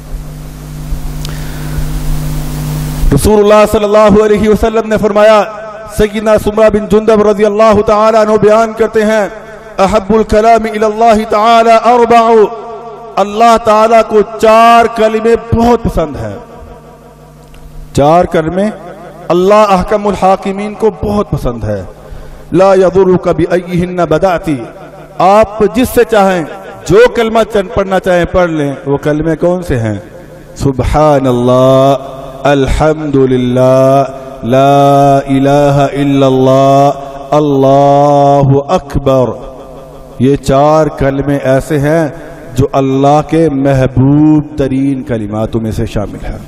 رسول اللہ صلی اللہ علیہ وسلم نے فرمایا, سیدنا سمرہ بن جندب رضی اللہ تعالیٰ عنہ بیان کرتے ہیں, احب الکلام الی اللہ تعالی اربع, اللہ تعالیٰ کو چار کلمے بہت پسند ہیں. چار کلمے اللہ احکم الحاکمین کو بہت پسند ہے. لا یضرک بأیہن بدأتی, آپ جس سے چاہیں جو کلمہ پڑھنا چاہیں پڑھ لیں. وہ کلمے کون سے ہیں؟ سبحان اللہ, الحمدللہ, لا الہ الا اللہ, اللہ اکبر. یہ چار کلمے ایسے ہیں جو اللہ کے محبوب ترین کلماتوں میں سے شامل ہیں.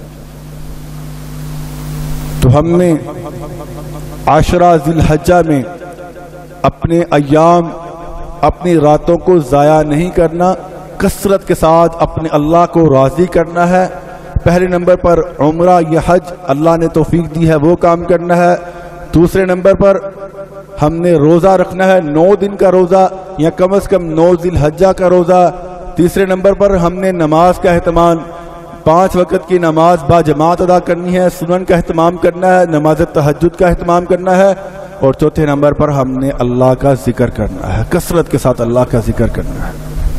تو ہم نے عشرہ ذی الحجہ میں اپنے ایام اپنی راتوں کو ضائع نہیں کرنا, کثرت کے ساتھ اپنے اللہ کو راضی کرنا ہے. پہلے نمبر پر عمرہ یا حج اللہ نے توفیق دی ہے وہ کام کرنا ہے. دوسرے نمبر پر ہم نے روزہ رکھنا ہے, نو دن کا روزہ یا کم از کم نو ذی الحجہ کا روزہ. تیسرے نمبر پر ہم نے نماز کا اہتمام, پانچ وقت کی نماز با جماعت ادا کرنی ہے, سنن کا اہتمام کرنا ہے, نماز تہجد کا اہتمام کرنا ہے. اور چوتھے نمبر پر ہم نے اللہ کا ذکر کرنا ہے, کثرت کے ساتھ اللہ کا ذکر کرنا ہے.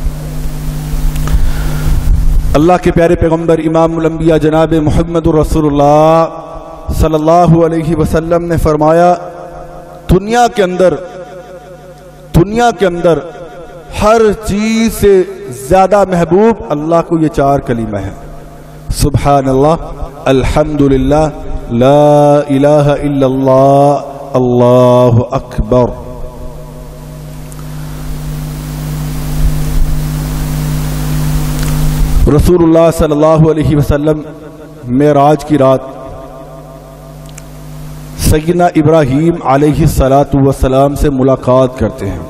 اللہ کے پیارے پیغمبر امام الانبیاء جناب محمد رسول اللہ صلی اللہ علیہ وسلم نے فرمایا, دنیا کے اندر دنیا کے اندر ہر چیز سے زیادہ محبوب اللہ کو یہ چار کلمہ ہیں. سبحان اللہ, الحمدللہ, لا الہ الا اللہ, اللہ اکبر. رسول اللہ صلی اللہ علیہ وسلم معراج کی رات سیدنا ابراہیم علیہ السلام سے ملاقات کرتے ہیں.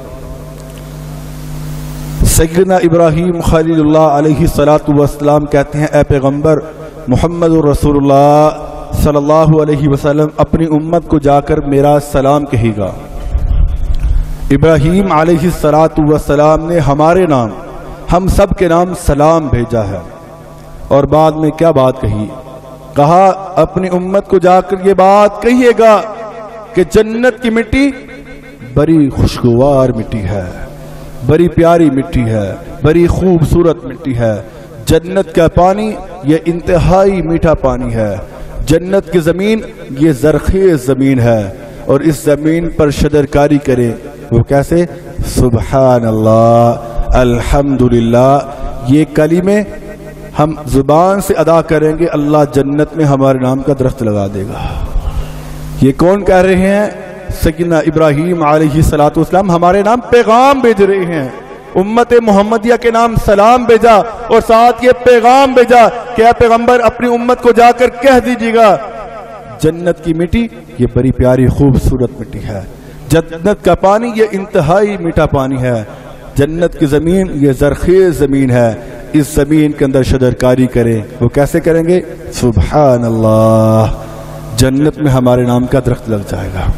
سیدنا ابراہیم خلیل اللہ علیہ السلام کہتے ہیں, اے پیغمبر محمد رسول اللہ صلی اللہ علیہ وسلم اپنی امت کو جا کر میرا سلام کہے گا. ابراہیم علیہ السلام نے ہمارے نام ہم سب کے نام سلام بھیجا ہے. اور بعد میں کیا بات کہی؟ کہا اپنی امت کو جا کر یہ بات کہیے گا کہ جنت کی مٹی بڑی خوشگوار مٹی ہے, بڑی پیاری مٹی ہے, بڑی خوبصورت مٹی ہے. جنت کا پانی یہ انتہائی میٹھا پانی ہے. جنت کی زمین یہ زرخیز زمین ہے, اور اس زمین پر شجرکاری کرے. وہ کیسے؟ سبحان اللہ, الحمدللہ. یہ کلمے ہم زبان سے ادا کریں گے, اللہ جنت میں ہمارے نام کا درخت لگا دے گا. یہ کون کہہ رہے ہیں؟ سیدنا ابراہیم علیہ السلام ہمارے نام پیغام بھیج رہے ہیں. امت محمدیہ کے نام سلام بھیجا, اور ساتھ یہ پیغام بھیجا کہ اے پیغمبر اپنی امت کو جا کر کہہ دیجیے گا جنت کی مٹی یہ بڑی پیاری خوبصورت مٹی ہے. جنت کا پانی یہ انتہائی میٹھا پانی ہے. جنت کی زمین یہ زرخیز زمین ہے. اس زمین کے اندر شجرکاری کریں. وہ کیسے کریں گے؟ سبحان اللہ, جنت میں ہمارے نام کا درخت لگ جائے گا.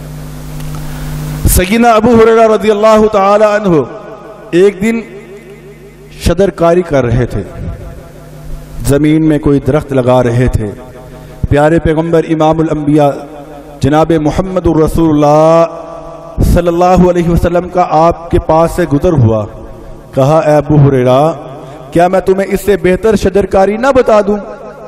سیدنا ابو ہریرہ رضی اللہ تعالی عنہ ایک دن شجرکاری کر رہے تھے, زمین میں کوئی درخت لگا رہے تھے. پیارے پیغمبر امام الانبیاء جناب محمد رسول اللہ صلی اللہ علیہ وسلم کا آپ کے پاس سے گزر ہوا. کہا اے ابو ہریرہ کیا میں تمہیں اس سے بہتر شجرکاری نہ بتا دوں؟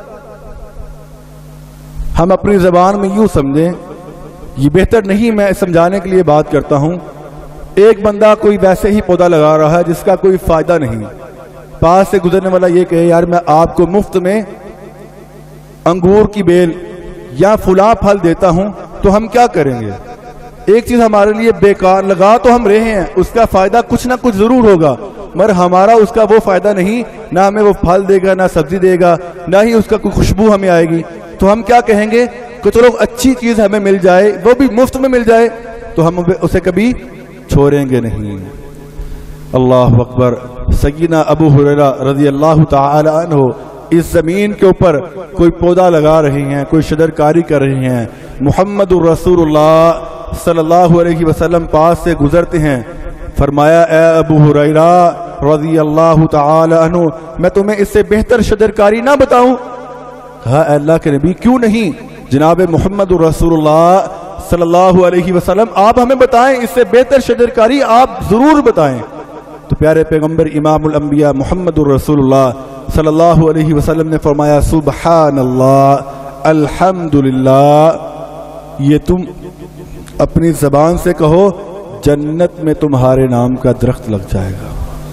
ہم اپنی زبان میں یوں سمجھیں, یہ بہتر نہیں, میں سمجھانے کے لیے بات کرتا ہوں. ایک بندہ کوئی ویسے ہی پودا لگا رہا ہے جس کا کوئی فائدہ نہیں, پاس سے گزرنے والا یہ کہے یار میں آپ کو مفت میں انگور کی بیل یا فلاں پھل دیتا ہوں, تو ہم کیا کریں گے؟ ایک چیز ہمارے لیے بیکار لگا تو ہم رہے ہیں, اس کا فائدہ کچھ نہ کچھ ضرور ہوگا, مگر ہمارا اس کا وہ فائدہ نہیں، نہ ہمیں وہ پھل دے گا، نہ سبزی دے گا، نہ ہی اس کا کوئی خوشبو ہمیں آئے گی، تو ہم کیا کہیں گے کہ چلو اچھی چیز ہمیں مل جائے، وہ بھی مفت میں مل جائے، تو ہم اسے کبھی چھوڑیں گے نہیں۔ اللہ اکبر۔ سیدنا ابو ہریرہ رضی اللہ تعالی عنہ اس زمین کے اوپر کوئی پودا لگا رہے ہیں، کوئی شجرکاری کر رہے ہیں، محمد الرسول اللہ صلی اللہ علیہ وسلم پاس سے گزرتے ہیں، فرمایا اے ابو ہریرہ رضی اللہ تعالی عنہ، میں تمہیں اس سے بہتر شجرکاری نہ بتاؤں؟ کہا اے اللہ کے نبی کیوں نہیں؟ جناب محمد الرسول اللہ صلی اللہ علیہ وسلم آپ ہمیں بتائیں، اس سے بہتر شجرکاری آپ ضرور بتائیں۔ تو پیارے پیغمبر امام الانبیاء محمد الرسول اللہ صلی اللہ علیہ وسلم نے فرمایا سبحان اللہ الحمدللہ، یہ تم اپنی زبان سے کہو، جنت میں تمہارے نام کا درخت لگ جائے گا۔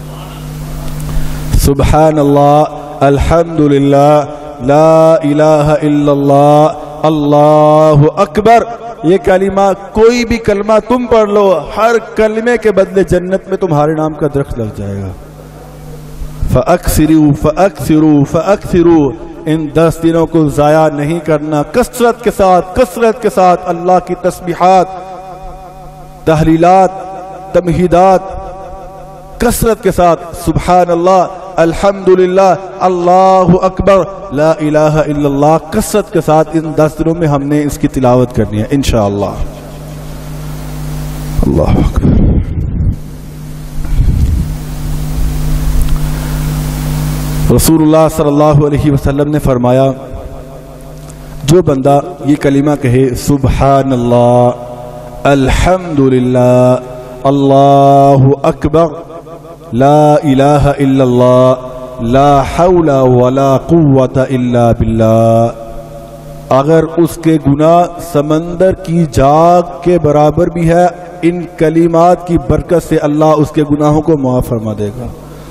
سبحان اللہ الحمدللہ لا الہ الا اللہ اللہ اکبر، یہ کلمہ کوئی بھی کلمہ تم پڑھ لو، ہر کلمے کے بدلے جنت میں تمہارے نام کا درخت لگ جائے گا۔ فَأَكْثِرُوا فَأَكْثِرُوا فَأَكْثِرُوا، ان دس دنوں کو ضائع نہیں کرنا، کثرت کے ساتھ کثرت کے ساتھ اللہ کی تسبیحات، تحلیلات، تمہیدات، کثرت کے ساتھ سبحان اللہ الحمدللہ اللہ اکبر لا الہ الا اللہ، کثرت کے ساتھ ان دس دنوں میں ہم نے اس کی تلاوت کرنی ہے انشاءاللہ۔ اللہ اکبر۔ رسول اللہ صلی اللہ علیہ وسلم نے فرمایا جو بندہ یہ کلمہ کہے سبحان اللہ الحمدللہ اللہ اکبر لا الہ الا اللہ لا حول ولا قوت الا باللہ، اگر اس کے گناہ سمندر کی جاگ کے برابر بھی ہے، ان کلمات کی برکت سے اللہ اس کے گناہوں کو معاف فرما دے گا۔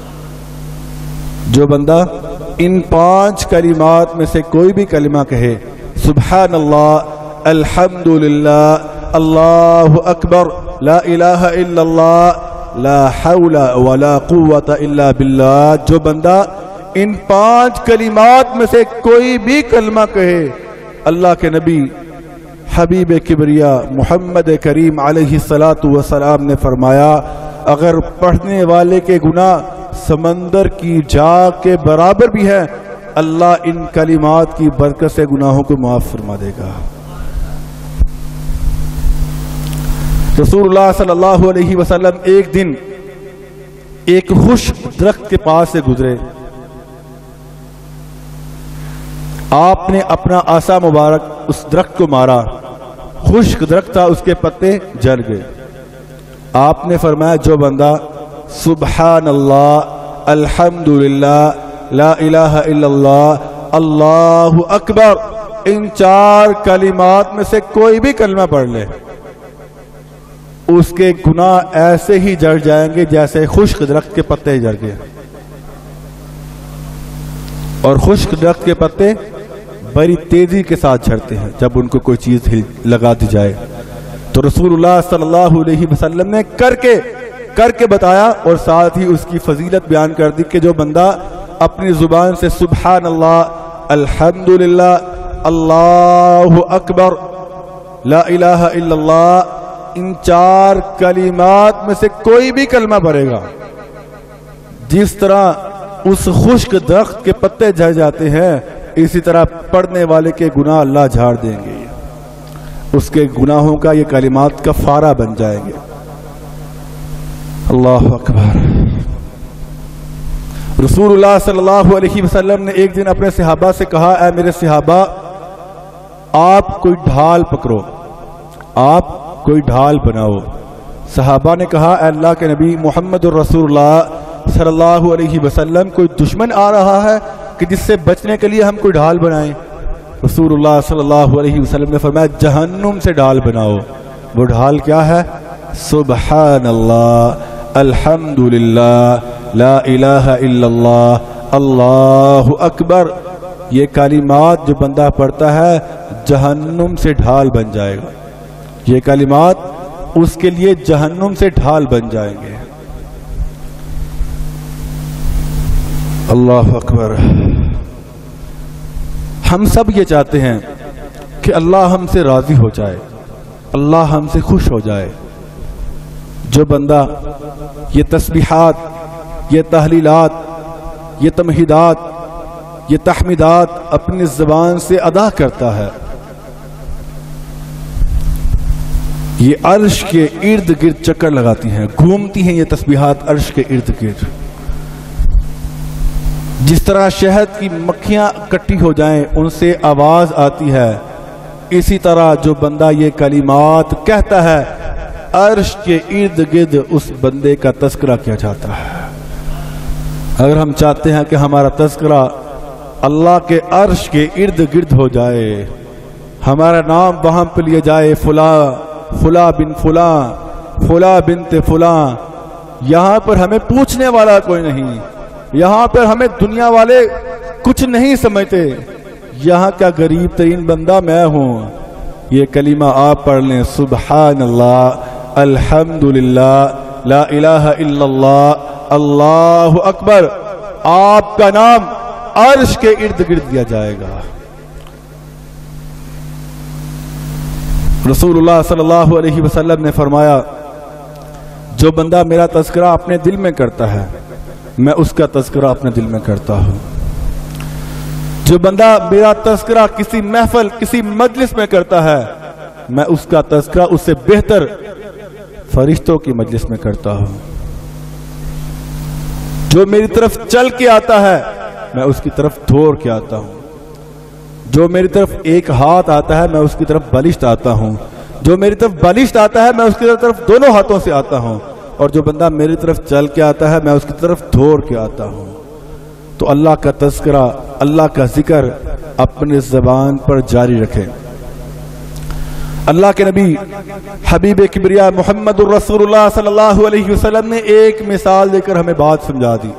جو بندہ ان پانچ کلمات میں سے کوئی بھی کلمہ کہے سبحان اللہ الحمدللہ اللہ اکبر لا الہ الا اللہ لا حول ولا قوت الا باللہ، جو بندہ ان پانچ کلمات میں سے کوئی بھی کلمہ کہے، اللہ کے نبی حبیب کبریا محمد کریم علیہ الصلاۃ والسلام نے فرمایا اگر پڑھنے والے کے گناہ سمندر کی جاگ کے برابر بھی ہے، اللہ ان کلمات کی برکت سے گناہوں کو معاف فرما دے گا۔ رسول اللہ صلی اللہ علیہ وسلم ایک دن ایک خشک درخت کے پاس سے گزرے، آپ نے اپنا عصا مبارک اس درخت کو مارا، خشک درخت تھا، اس کے پتے جل گئے۔ آپ نے فرمایا جو بندہ سبحان اللہ الحمدللہ لا الہ الا اللہ اللہ اکبر ان چار کلمات میں سے کوئی بھی کلمہ پڑھ لے، اس کے گناہ ایسے ہی جڑ جائیں گے جیسے خشک درخت کے پتے جڑ گئے، اور خشک درخت کے پتے بڑی تیزی کے ساتھ جھڑتے ہیں جب ان کو کوئی چیز لگا دی جائے۔ تو رسول اللہ صلی اللہ علیہ وسلم نے کر کے کر کے بتایا اور ساتھ ہی اس کی فضیلت بیان کر دی کہ جو بندہ اپنی زبان سے سبحان اللہ الحمدللہ اللہ اکبر لا الہ الا اللہ ان چار کلمات میں سے کوئی بھی کلمہ پڑھے گا، جس طرح اس خشک درخت کے پتے جھڑ جاتے ہیں اسی طرح پڑھنے والے کے گناہ اللہ جھاڑ دیں گے، اس کے گناہوں کا یہ کلمات کفارہ بن جائیں گے۔ اللہ اکبر۔ رسول اللہ صلی اللہ علیہ وسلم نے ایک دن اپنے صحابہ سے کہا اے میرے صحابہ آپ کوئی ڈھال پکڑو، آپ کوئی ڈھال بناؤ۔ صحابہ نے کہا اے اللہ کے نبی محمد الرسول اللہ صلی اللہ علیہ وسلم کوئی دشمن آ رہا ہے کہ جس سے بچنے کے لیے ہم کوئی ڈھال بنائیں؟ رسول اللہ صلی اللہ علیہ وسلم نے فرمایا جہنم سے ڈھال بناؤ۔ وہ ڈھال کیا ہے؟ سبحان اللہ الحمدللہ لا الہ الا اللہ اللہ اکبر، یہ کلمات جو بندہ پڑھتا ہے جہنم سے ڈھال بن جائے گا، یہ کلمات اس کے لیے جہنم سے ڈھال بن جائیں گے۔ اللہ اکبر۔ ہم سب یہ چاہتے ہیں کہ اللہ ہم سے راضی ہو جائے، اللہ ہم سے خوش ہو جائے۔ جو بندہ یہ تسبیحات، یہ تحلیلات، یہ تمہیدات، یہ تحمیدات اپنی زبان سے ادا کرتا ہے، یہ عرش کے ارد گرد چکر لگاتی ہیں، گھومتی ہیں یہ تسبیحات عرش کے ارد گرد۔ جس طرح شہد کی مکھیاں اکٹھی ہو جائیں ان سے آواز آتی ہے، اسی طرح جو بندہ یہ کلمات کہتا ہے عرش کے ارد گرد اس بندے کا تذکرہ کیا جاتا ہے۔ اگر ہم چاہتے ہیں کہ ہمارا تذکرہ اللہ کے عرش کے ارد گرد ہو جائے، ہمارا نام وہاں پہ لیا جائے، فلاں فلاں بن فلاں، فلاں بنت فلاں، یہاں پر ہمیں پوچھنے والا کوئی نہیں، یہاں پر ہمیں دنیا والے کچھ نہیں سمجھتے، یہاں کا غریب ترین بندہ میں ہوں۔ یہ کلمہ آپ پڑھ لیں، سبحان اللہ، الحمدللہ، لا الہ الا اللہ، اللہ اکبر، آپ کا نام عرش کے ارد گرد دیا جائے گا۔ رسول اللہ صلی اللہ علیہ وسلم نے فرمایا، جو بندہ میرا تذکرہ اپنے دل میں کرتا ہے میں اس کا تذکرہ اپنے دل میں کرتا ہوں۔ جو بندہ میرا تذکرہ کسی محفل، کسی مجلس میں کرتا ہے میں اس کا تذکرہ اس سے بہتر فرشتوں کی مجلس میں کرتا ہوں۔ جو میری طرف چل کے آتا ہے میں اس کی طرف دوڑ کے آتا ہوں۔ جو میری طرف ایک ہاتھ آتا ہے میں اس کی طرف بلشت آتا ہوں۔ جو میری طرف بلشت آتا ہے میں اس کی طرف دونوں ہاتھوں سے آتا ہوں، اور جو بندہ میری طرف چل کے آتا ہے میں اس کی طرف دوڑ کے آتا ہوں۔ تو اللہ کا تذکرہ، اللہ کا ذکر اپنی زبان پر جاری رکھیں۔ اللہ کے نبی حبیب کبریا محمد الرسول اللہ صلی اللہ علیہ وسلم نے ایک مثال دے کر ہمیں بات سمجھا دی۔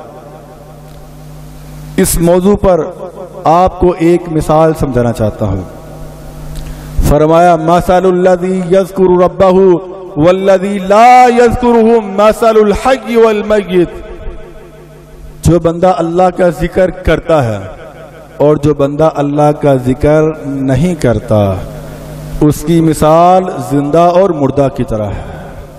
اس موضوع پر آپ کو ایک مثال سمجھانا چاہتا ہوں۔ فرمایا، مثل الذی یذکر ربہ والذی لا یذکرہ مثل الحی والمیت۔ جو بندہ اللہ کا ذکر کرتا ہے اور جو بندہ اللہ کا ذکر نہیں کرتا اس کی مثال زندہ اور مردہ کی طرح ہے۔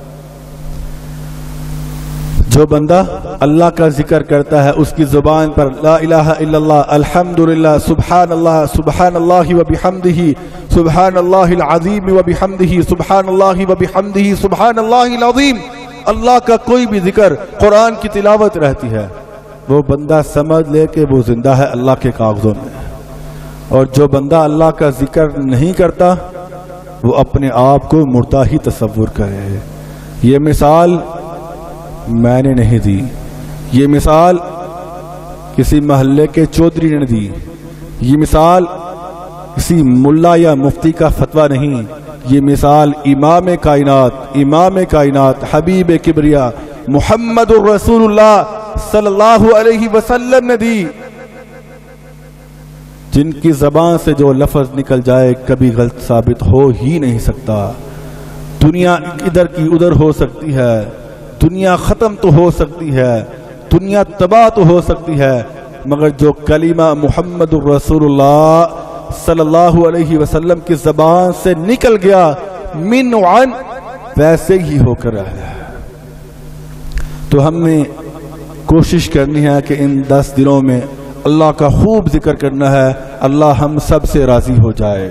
جو بندہ اللہ کا ذکر کرتا ہے اس کی زبان پر لا الہ الا اللہ، الحمدللہ، سبحان اللہ، سبحان اللہ وبحمدہ، سبحان اللہ العظیم وبحمدہ، سبحان اللہ وبحمدہ، سبحان اللہ العظیم، اللہ کا کوئی بھی ذکر، قرآن کی تلاوت رہتی ہے، وہ بندہ سمجھ لے کہ وہ زندہ ہے اللہ کے کاغذوں میں۔ اور جو بندہ اللہ کا ذکر نہیں کرتا وہ اپنے آپ کو مردہ ہی تصور کرے۔ یہ مثال میں نے نہیں دی، یہ مثال کسی محلے کے چودھری نے دی، یہ مثال کسی ملا یا مفتی کا فتویٰ نہیں، یہ مثال امام کائنات، امام کائنات حبیب کبریا محمد الرسول اللہ صلی اللہ علیہ وسلم نے دی، جن کی زبان سے جو لفظ نکل جائے کبھی غلط ثابت ہو ہی نہیں سکتا۔ دنیا ادھر کی ادھر ہو سکتی ہے، دنیا ختم تو ہو سکتی ہے، دنیا تباہ تو ہو سکتی ہے، مگر جو کلمہ محمد الرسول اللہ صلی اللہ علیہ وسلم کی زبان سے نکل گیا من عن ویسے ہی ہو کر رہا ہے۔ تو ہم نے کوشش کرنی ہے کہ ان دس دنوں میں اللہ کا خوب ذکر کرنا ہے، اللہ ہم سب سے راضی ہو جائے۔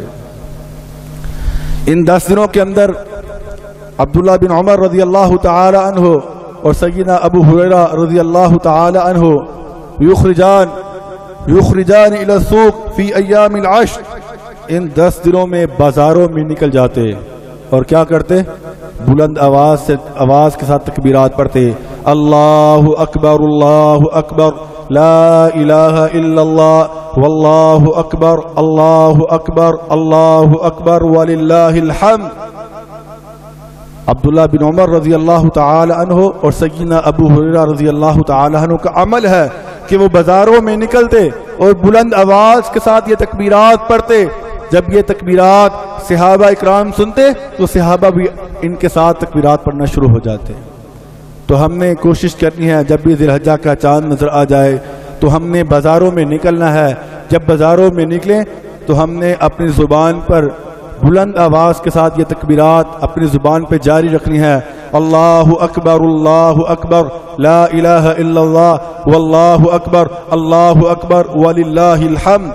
ان دس دنوں کے اندر عبداللہ بن عمر رضی اللہ تعالی عنہ اور سیدنا ابو ہریرہ رضی اللہ تعالی عنہ یخرجان یخرجان الى السوق فی ایام العشر، ان دس دنوں میں بازاروں میں نکل جاتے اور کیا کرتے؟ بلند آواز سے آواز کے ساتھ تکبیرات پڑھتے، اللہ اکبر، اللہ اکبر، لا الہ الا اللہ، واللہ اکبر، اللہ اکبر، اللہ اکبر وللہ الحمد۔ عبداللہ بن عمر رضی اللہ تعالی عنہ اور سیدنا ابو ہریرہ رضی اللہ تعالی عنہ کا عمل ہے کہ وہ بازاروں میں نکلتے اور بلند آواز کے ساتھ یہ تکبیرات پڑھتے۔ جب یہ تکبیرات صحابہ اکرام سنتے تو صحابہ بھی ان کے ساتھ تکبیرات پڑھنا شروع ہو جاتے۔ تو ہم نے کوشش کرنی ہے جب بھی ذی الحجہ کا چاند نظر آ جائے تو ہم نے بازاروں میں نکلنا ہے. جب بازاروں میں نکلیں تو ہم نے اپنی زبان پر بلند آواز کے ساتھ یہ تکبیرات اپنی زبان پہ جاری رکھنی ہے. اللہ اکبر اللہ اکبر لا الہ الا اللہ واللہ اکبر اللہ اکبر وللہ الحمد.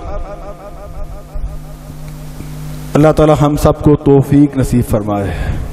اللہ تعالی ہم سب کو توفیق نصیب فرمائے.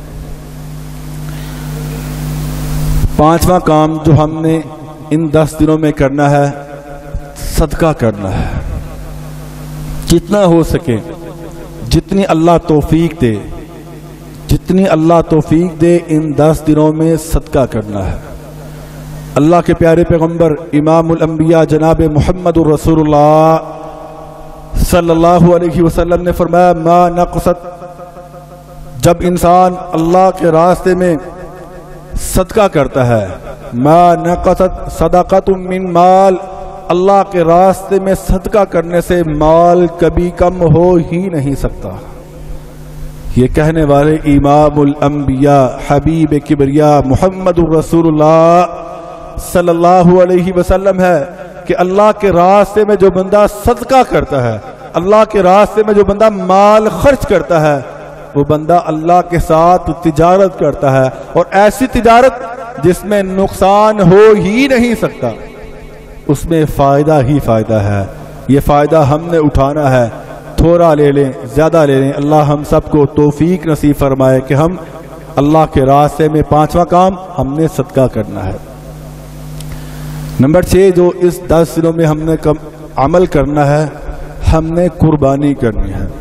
پانچواں کام جو ہم نے ان دس دنوں میں کرنا ہے، صدقہ کرنا ہے. جتنا ہو سکے، جتنی اللہ توفیق دے جتنی اللہ توفیق دے ان دس دنوں میں صدقہ کرنا ہے. اللہ کے پیارے پیغمبر امام الانبیاء جناب محمد الرسول اللہ صلی اللہ علیہ وسلم نے فرمایا ما نقصت، جب انسان اللہ کے راستے میں صدقہ کرتا ہے، ما نقصت صدقۃ من مال، اللہ کے راستے میں صدقہ کرنے سے مال کبھی کم ہو ہی نہیں سکتا. یہ کہنے والے امام الانبیاء حبیب کبریا محمد الرسول اللہ صلی اللہ علیہ وسلم ہے کہ اللہ کے راستے میں جو بندہ صدقہ کرتا ہے، اللہ کے راستے میں جو بندہ مال خرچ کرتا ہے، وہ بندہ اللہ کے ساتھ تجارت کرتا ہے، اور ایسی تجارت جس میں نقصان ہو ہی نہیں سکتا، اس میں فائدہ ہی فائدہ ہے. یہ فائدہ ہم نے اٹھانا ہے. تھوڑا لے لیں زیادہ لے لیں، اللہ ہم سب کو توفیق نصیب فرمائے کہ ہم اللہ کے راستے میں پانچواں کام ہم نے صدقہ کرنا ہے. نمبر چھ جو اس دس دنوں میں ہم نے عمل کرنا ہے، ہم نے قربانی کرنی ہے.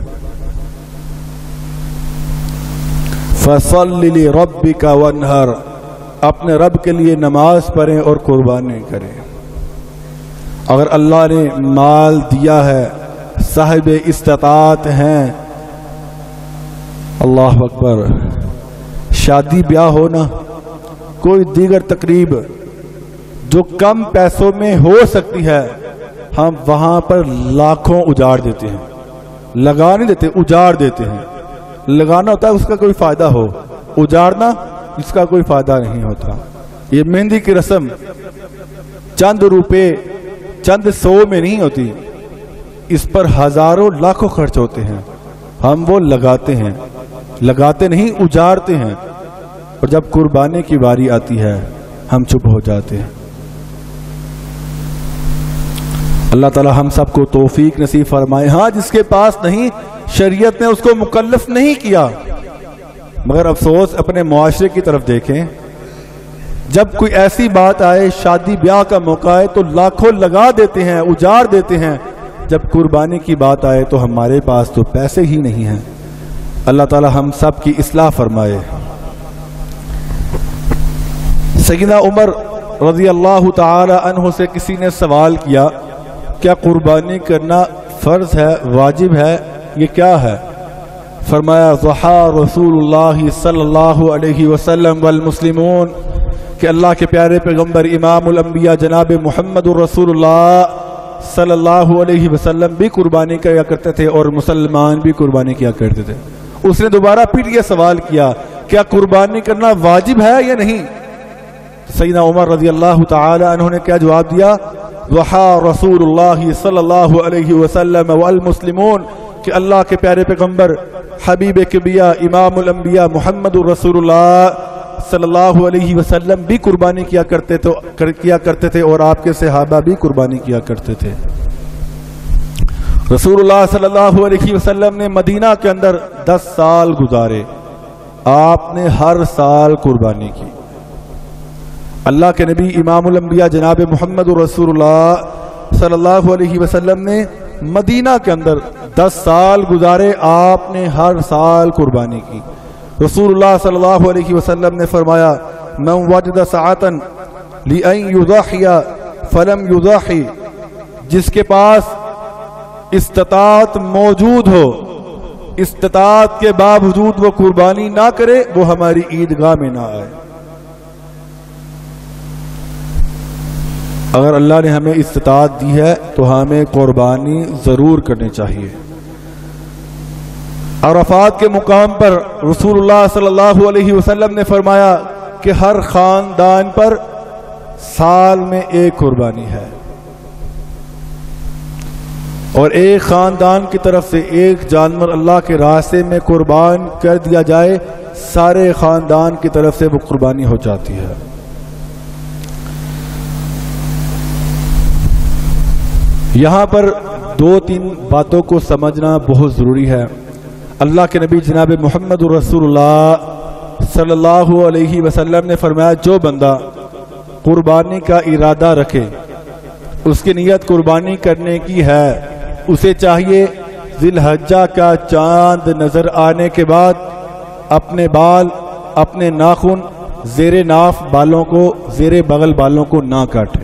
فَصَلِّ لِرَبِّكَ وَانْحَرْ، اپنے رب کے لیے نماز پڑھیں اور قربانی کریں. اگر اللہ نے مال دیا ہے، صاحب استطاعت ہیں، اللہ اکبر، شادی بیاہ ہونا، کوئی دیگر تقریب جو کم پیسوں میں ہو سکتی ہے، ہم وہاں پر لاکھوں اجاڑ دیتے ہیں. لگا نہیں دیتے، اجاڑ دیتے ہیں. لگانا ہوتا ہے اس کا کوئی فائدہ ہو، اجاڑنا اس کا کوئی فائدہ نہیں ہوتا. یہ مہندی کی رسم چند روپے چند سو میں نہیں ہوتی، اس پر ہزاروں لاکھوں خرچ ہوتے ہیں. ہم وہ لگاتے ہیں، لگاتے نہیں اجاڑتے ہیں. اور جب قربانی کی باری آتی ہے ہم چپ ہو جاتے ہیں. اللہ تعالی ہم سب کو توفیق نصیب فرمائے. ہاں جس کے پاس نہیں، شریعت نے اس کو مکلف نہیں کیا، مگر افسوس اپنے معاشرے کی طرف دیکھیں. جب کوئی ایسی بات آئے، شادی بیاہ کا موقع آئے تو لاکھوں لگا دیتے ہیں، اجاڑ دیتے ہیں. جب قربانی کی بات آئے تو ہمارے پاس تو پیسے ہی نہیں ہیں. اللہ تعالی ہم سب کی اصلاح فرمائے. سیدنا عمر رضی اللہ تعالی عنہ سے کسی نے سوال کیا، کیا قربانی کرنا فرض ہے، واجب ہے، یہ کیا ہے؟ فرمایا ضحى رسول اللہ صلی اللہ علیہ وسلم والمسلمون، کہ اللہ کے پیارے پیغمبر امام الانبیاء جناب محمد الرسول اللہ صلی اللہ علیہ وسلم بھی قربانی کیا کرتے تھے اور مسلمان بھی قربانی کیا کرتے تھے. اس نے دوبارہ پھر یہ سوال کیا، کیا قربانی کرنا واجب ہے یا نہیں؟ سیدنا عمر رضی اللہ تعالی عنہ نے کیا جواب دیا؟ ضحى رسول اللہ صلی اللہ علیہ وسلم والمسلمون، کہ اللہ کے پیارے پیغمبر حبیب کبریا امام الانبیاء محمد الرسول اللہ صلی اللہ علیہ وسلم بھی قربانی کیا کرتے تھے کیا کرتے تھے اور آپ کے صحابہ بھی قربانی کیا کرتے تھے. رسول اللہ صلی اللہ علیہ وسلم نے مدینہ کے اندر دس سال گزارے، آپ نے ہر سال قربانی کی. اللہ کے نبی امام الانبیاء جناب محمد رسول اللہ صلی اللہ علیہ وسلم نے مدینہ کے اندر دس سال گزارے، آپ نے ہر سال قربانی کی. رسول اللہ صلی اللہ علیہ وسلم نے فرمایا من وجد ساعتا لئن یضحی فلم یضحی، جس کے پاس استطاعت موجود ہو، استطاعت کے باوجود وہ قربانی نہ کرے، وہ ہماری عیدگاہ میں نہ آئے. اگر اللہ نے ہمیں استطاعت دی ہے تو ہمیں قربانی ضرور کرنی چاہیے. عرفات کے مقام پر رسول اللہ صلی اللہ علیہ وسلم نے فرمایا کہ ہر خاندان پر سال میں ایک قربانی ہے. اور ایک خاندان کی طرف سے ایک جانور اللہ کے راستے میں قربان کر دیا جائے، سارے خاندان کی طرف سے وہ قربانی ہو جاتی ہے۔ یہاں پر دو تین باتوں کو سمجھنا بہت ضروری ہے۔ اللہ کے نبی جناب محمد رسول اللہ صلی اللہ علیہ وسلم نے فرمایا، جو بندہ قربانی کا ارادہ رکھے، اس کی نیت قربانی کرنے کی ہے، اسے چاہیے ذی الحجہ کا چاند نظر آنے کے بعد اپنے بال، اپنے ناخن زیر ناف بالوں کو، زیر بغل بالوں کو نہ کاٹے۔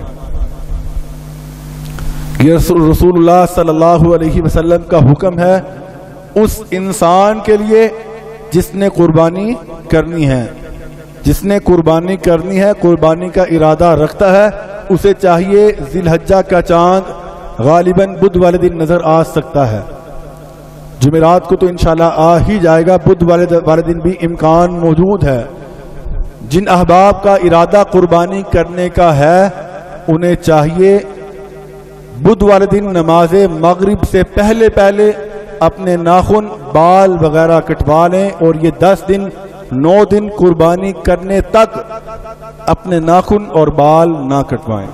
یہ رسول اللہ صلی اللہ علیہ وسلم کا حکم ہے اس انسان کے لیے جس نے قربانی کرنی ہے، جس نے قربانی کرنی ہے، قربانی کا ارادہ رکھتا ہے، اسے چاہیے ذی الحجہ کا چاند غالباً بدھ والے دن نظر آ سکتا ہے، جمعرات کو تو انشاءاللہ آ ہی جائے گا، بدھ والے دن بھی امکان موجود ہے۔ جن احباب کا ارادہ قربانی کرنے کا ہے انہیں چاہیے بدھ والے دن نماز مغرب سے پہلے پہلے اپنے ناخن، بال وغیرہ کٹوا لیں، اور یہ دس دن نو دن قربانی کرنے تک اپنے ناخن اور بال نہ کٹوائیں۔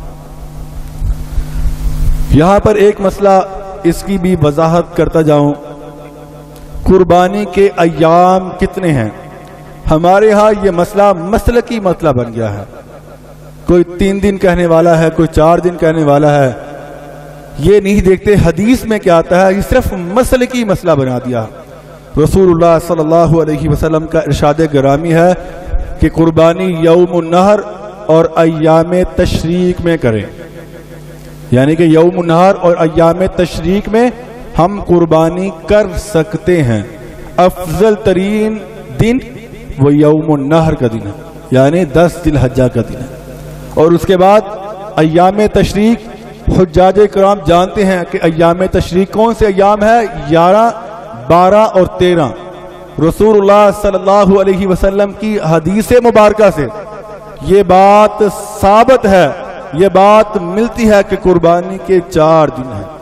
یہاں پر ایک مسئلہ اس کی بھی وضاحت کرتا جاؤں، قربانی کے ایام کتنے ہیں؟ ہمارے ہاں یہ مسئلہ مسلکی مسئلہ بن گیا ہے، کوئی تین دن کہنے والا ہے، کوئی چار دن کہنے والا ہے، یہ نہیں دیکھتے حدیث میں کیا آتا ہے، یہ صرف مسلکی مسئلہ بنا دیا۔ رسول اللہ صلی اللہ علیہ وسلم کا ارشاد گرامی ہے کہ قربانی یوم النحر اور ایام تشریق میں کریں، یعنی کہ یوم النحر اور ایام تشریق میں ہم قربانی کر سکتے ہیں۔ افضل ترین دن وہ یوم النحر کا دن ہے، یعنی دس ذی الحجہ کا دن ہے، اور اس کے بعد ایام تشریق حجاج کرام جانتے ہیں کہ ایام تشریق کون سے ایام ہے، گیارہ، بارہ اور تیرہ۔ رسول اللہ صلی اللہ علیہ وسلم کی حدیث مبارکہ سے یہ بات ثابت ہے، یہ بات ملتی ہے کہ قربانی کے چار دن ہیں۔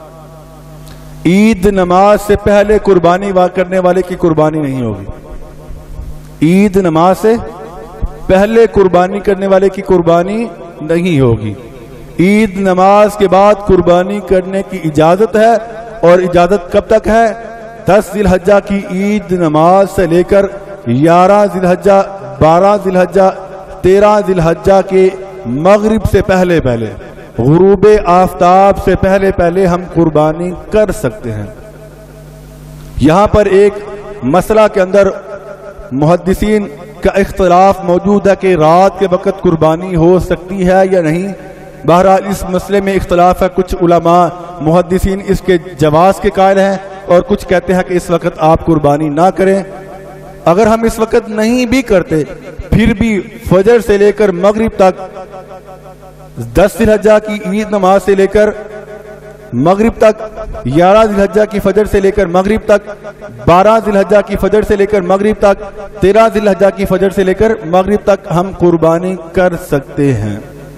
عید نماز سے پہلے قربانی کرنے والے کی قربانی نہیں ہوگی، عید نماز سے پہلے قربانی کرنے والے کی قربانی نہیں ہوگی، عید نماز کے بعد قربانی کرنے کی اجازت ہے، اور اجازت کب تک ہے؟ دس ذی الحجہ کی عید نماز سے لے کر گیارہ ذی الحجہ، بارہ ذی الحجہ، تیرہ ذی الحجہ کے مغرب سے پہلے پہلے، غروب آفتاب سے پہلے پہلے ہم قربانی کر سکتے ہیں۔ یہاں پر ایک مسئلہ کے اندر محدثین کا اختلاف موجود ہے کہ رات کے وقت قربانی ہو سکتی ہے یا نہیں۔ بہرحال اس مسئلے میں اختلاف ہے، کچھ علماء محدثین اس کے جواز کے قائل ہیں، اور کچھ کہتے ہیں کہ اس وقت آپ قربانی نہ کریں۔ اگر ہم اس وقت نہیں بھی کرتے پھر بھی فجر سے لے کر مغرب تک، دس ذی الحجہ کی عید نماز سے لے کر مغرب تک، گیارہ ذی الحجہ کی فجر سے لے کر مغرب تک، بارہ ذی الحجہ کی فجر سے لے کر مغرب تک، تیرہ ذی الحجہ کی فجر سے لے کر مغرب تک ہم قربانی کر سکتے ہیں۔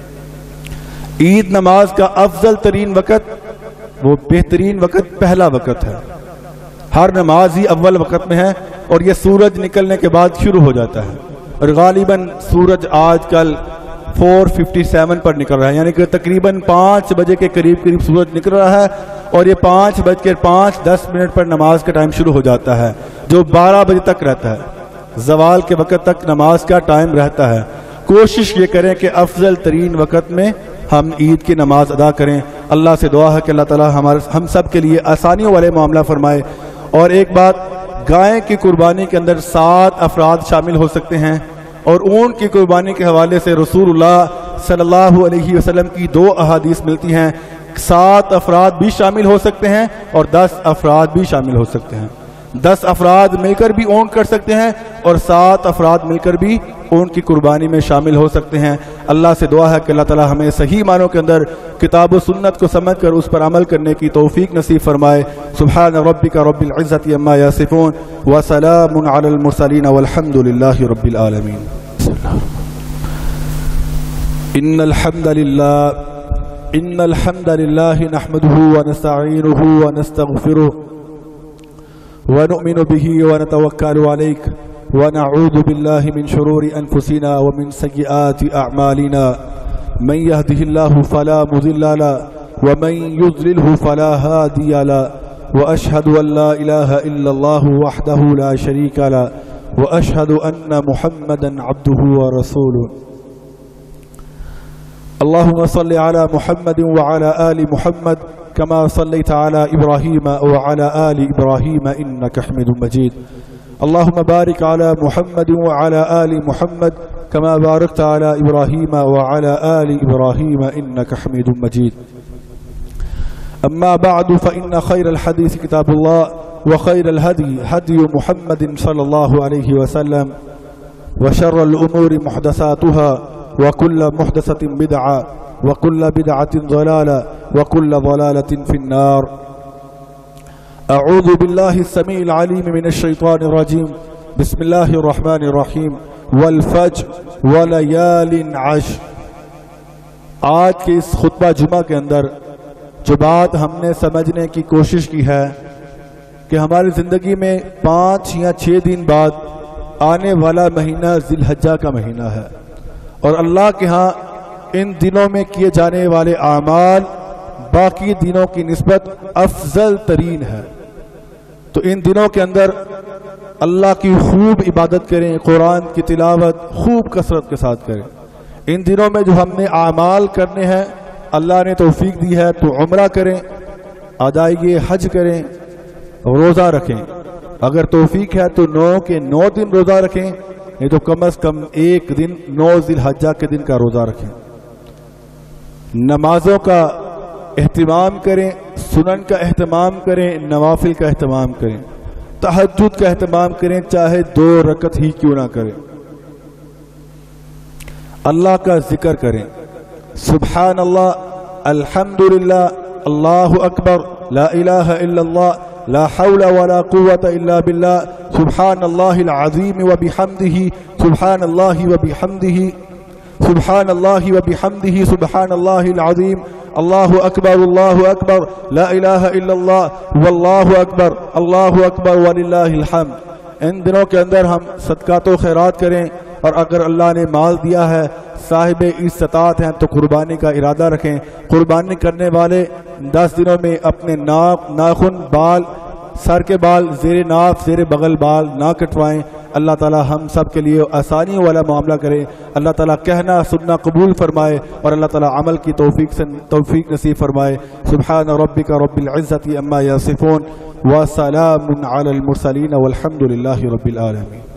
عید نماز کا افضل ترین وقت، وہ بہترین وقت پہلا وقت ہے، ہر نماز ہی اول وقت میں ہے، اور یہ سورج نکلنے کے بعد شروع ہو جاتا ہے، اور غالباً سورج آج کل فور ففٹی سیون پر نکل رہا ہے، یعنی کہ تقریباً پانچ بجے کے قریب قریب سورج نکل رہا ہے، اور یہ پانچ بج کے پانچ دس منٹ پر نماز کا ٹائم شروع ہو جاتا ہے، جو بارہ بجے تک رہتا ہے، زوال کے وقت تک نماز کا ٹائم رہتا ہے۔ کوشش یہ کریں کہ افضل ترین وقت میں ہم عید کی نماز ادا کریں۔ اللہ سے دعا ہے کہ اللہ تعالی ہمارے ہم سب کے لیے آسانیوں والے معاملہ فرمائے۔ اور ایک بات، گائے کی قربانی کے اندر سات افراد شامل ہو سکتے ہیں، اور اونٹ کی قربانی کے حوالے سے رسول اللہ صلی اللہ علیہ وسلم کی دو احادیث ملتی ہیں، سات افراد بھی شامل ہو سکتے ہیں اور دس افراد بھی شامل ہو سکتے ہیں۔ دس افراد مل کر بھی اونٹ کر سکتے ہیں، اور سات افراد مل کر بھی اونٹ کی قربانی میں شامل ہو سکتے ہیں۔ اللہ سے دعا ہے کہ اللہ تعالی ہمیں صحیح معنوں کے اندر کتاب و سنت کو سمجھ کر اس پر عمل کرنے کی توفیق نصیب فرمائے۔ سبحان ربک رب العزت عما یصفون وسلام علی المرسلین والحمد للہ رب العالمین۔ ان الحمد للہ إن الحمد لله نحمده ونستعينه ونستغفره ونؤمن به ونتوكل عليه ونعوذ بالله من شرور أنفسنا ومن سيئات أعمالنا من يهده الله فلا مضل له ومن يضلله فلا هادي له وأشهد أن لا إله إلا الله وحده لا شريك له وأشهد أن محمدا عبده ورسوله اللهم صل على محمد وعلى آل محمد كما صليت على إبراهيم وعلى آل إبراهيم إنك حميد مجيد اللهم بارك على محمد وعلى آل محمد كما باركت على إبراهيم وعلى آل إبراهيم إنك حميد مجيد أما بعد فإن خير الحديث كتاب الله وخير الهدي هدي محمد صلى الله عليه وسلم وشر الأمور محدثاتها وكل محدثة بدعة وكل بدعة ضلالة وكل ضلالة في النار أعوذ بالله السميع العليم من الشيطان الرجيم بسم الله الرحمن الرحيم والفجر وليال عشر. آج کے اس خطبہ جمعہ کے اندر جو بات ہم نے سمجھنے کی کوشش کی ہے کہ ہماری زندگی میں پانچ یا چھ دن بعد آنے والا مہینہ ذی الحجہ کا مہینہ ہے اور اللہ کے ہاں ان دنوں میں کیے جانے والے اعمال باقی دنوں کی نسبت افضل ترین ہے. تو ان دنوں کے اندر اللہ کی خوب عبادت کریں, قرآن کی تلاوت خوب کثرت کے ساتھ کریں. ان دنوں میں جو ہم نے اعمال کرنے ہیں اللہ نے توفیق دی ہے تو عمرہ کریں, ادائیگی حج کریں, روزہ رکھیں. اگر توفیق ہے تو نو کے نو دن روزہ رکھیں, نہیں تو کم از کم ایک دن نو ذی الحجہ کے دن کا روزہ رکھیں. نمازوں کا اہتمام کریں, سنن کا اہتمام کریں, نوافل کا اہتمام کریں, تہجد کا اہتمام کریں, چاہے دو رکعت ہی کیوں نہ کریں. اللہ کا ذکر کریں, سبحان اللہ, الحمدللہ, اللہ اکبر, لا الہ الا اللہ, لا حول ولا قوة الا باللہ, سبحان اللہ العظیم وبحمدہ, سبحان اللہ وبحمدہ, سبحان اللہ وبحمدہ, سبحان اللہ العظیم, اللہ اکبر, اللہ اکبر, لا الہ الا اللہ, واللہ اکبر, اللہ اکبر وللہ الحمد. ان دنوں کے اندر ہم صدقات و خیرات کریں, اور اگر اللہ نے مال دیا ہے, صاحب استطاعت ہیں تو قربانی کا ارادہ رکھیں. قربانی کرنے والے دس دنوں میں اپنے ناک, ناخن, بال, سر کے بال, زیر ناف, زیر بغل بال نہ کٹوائیں. اللہ تعالی ہم سب کے لیے آسانی والا معاملہ کرے. اللہ تعالی کہنا سننا قبول فرمائے اور اللہ تعالی عمل کی توفیق سے توفیق نصیب فرمائے. سبحان ربک رب العزت عما یصفون وسلام علی المرسلین والحمد للہ رب العالمین.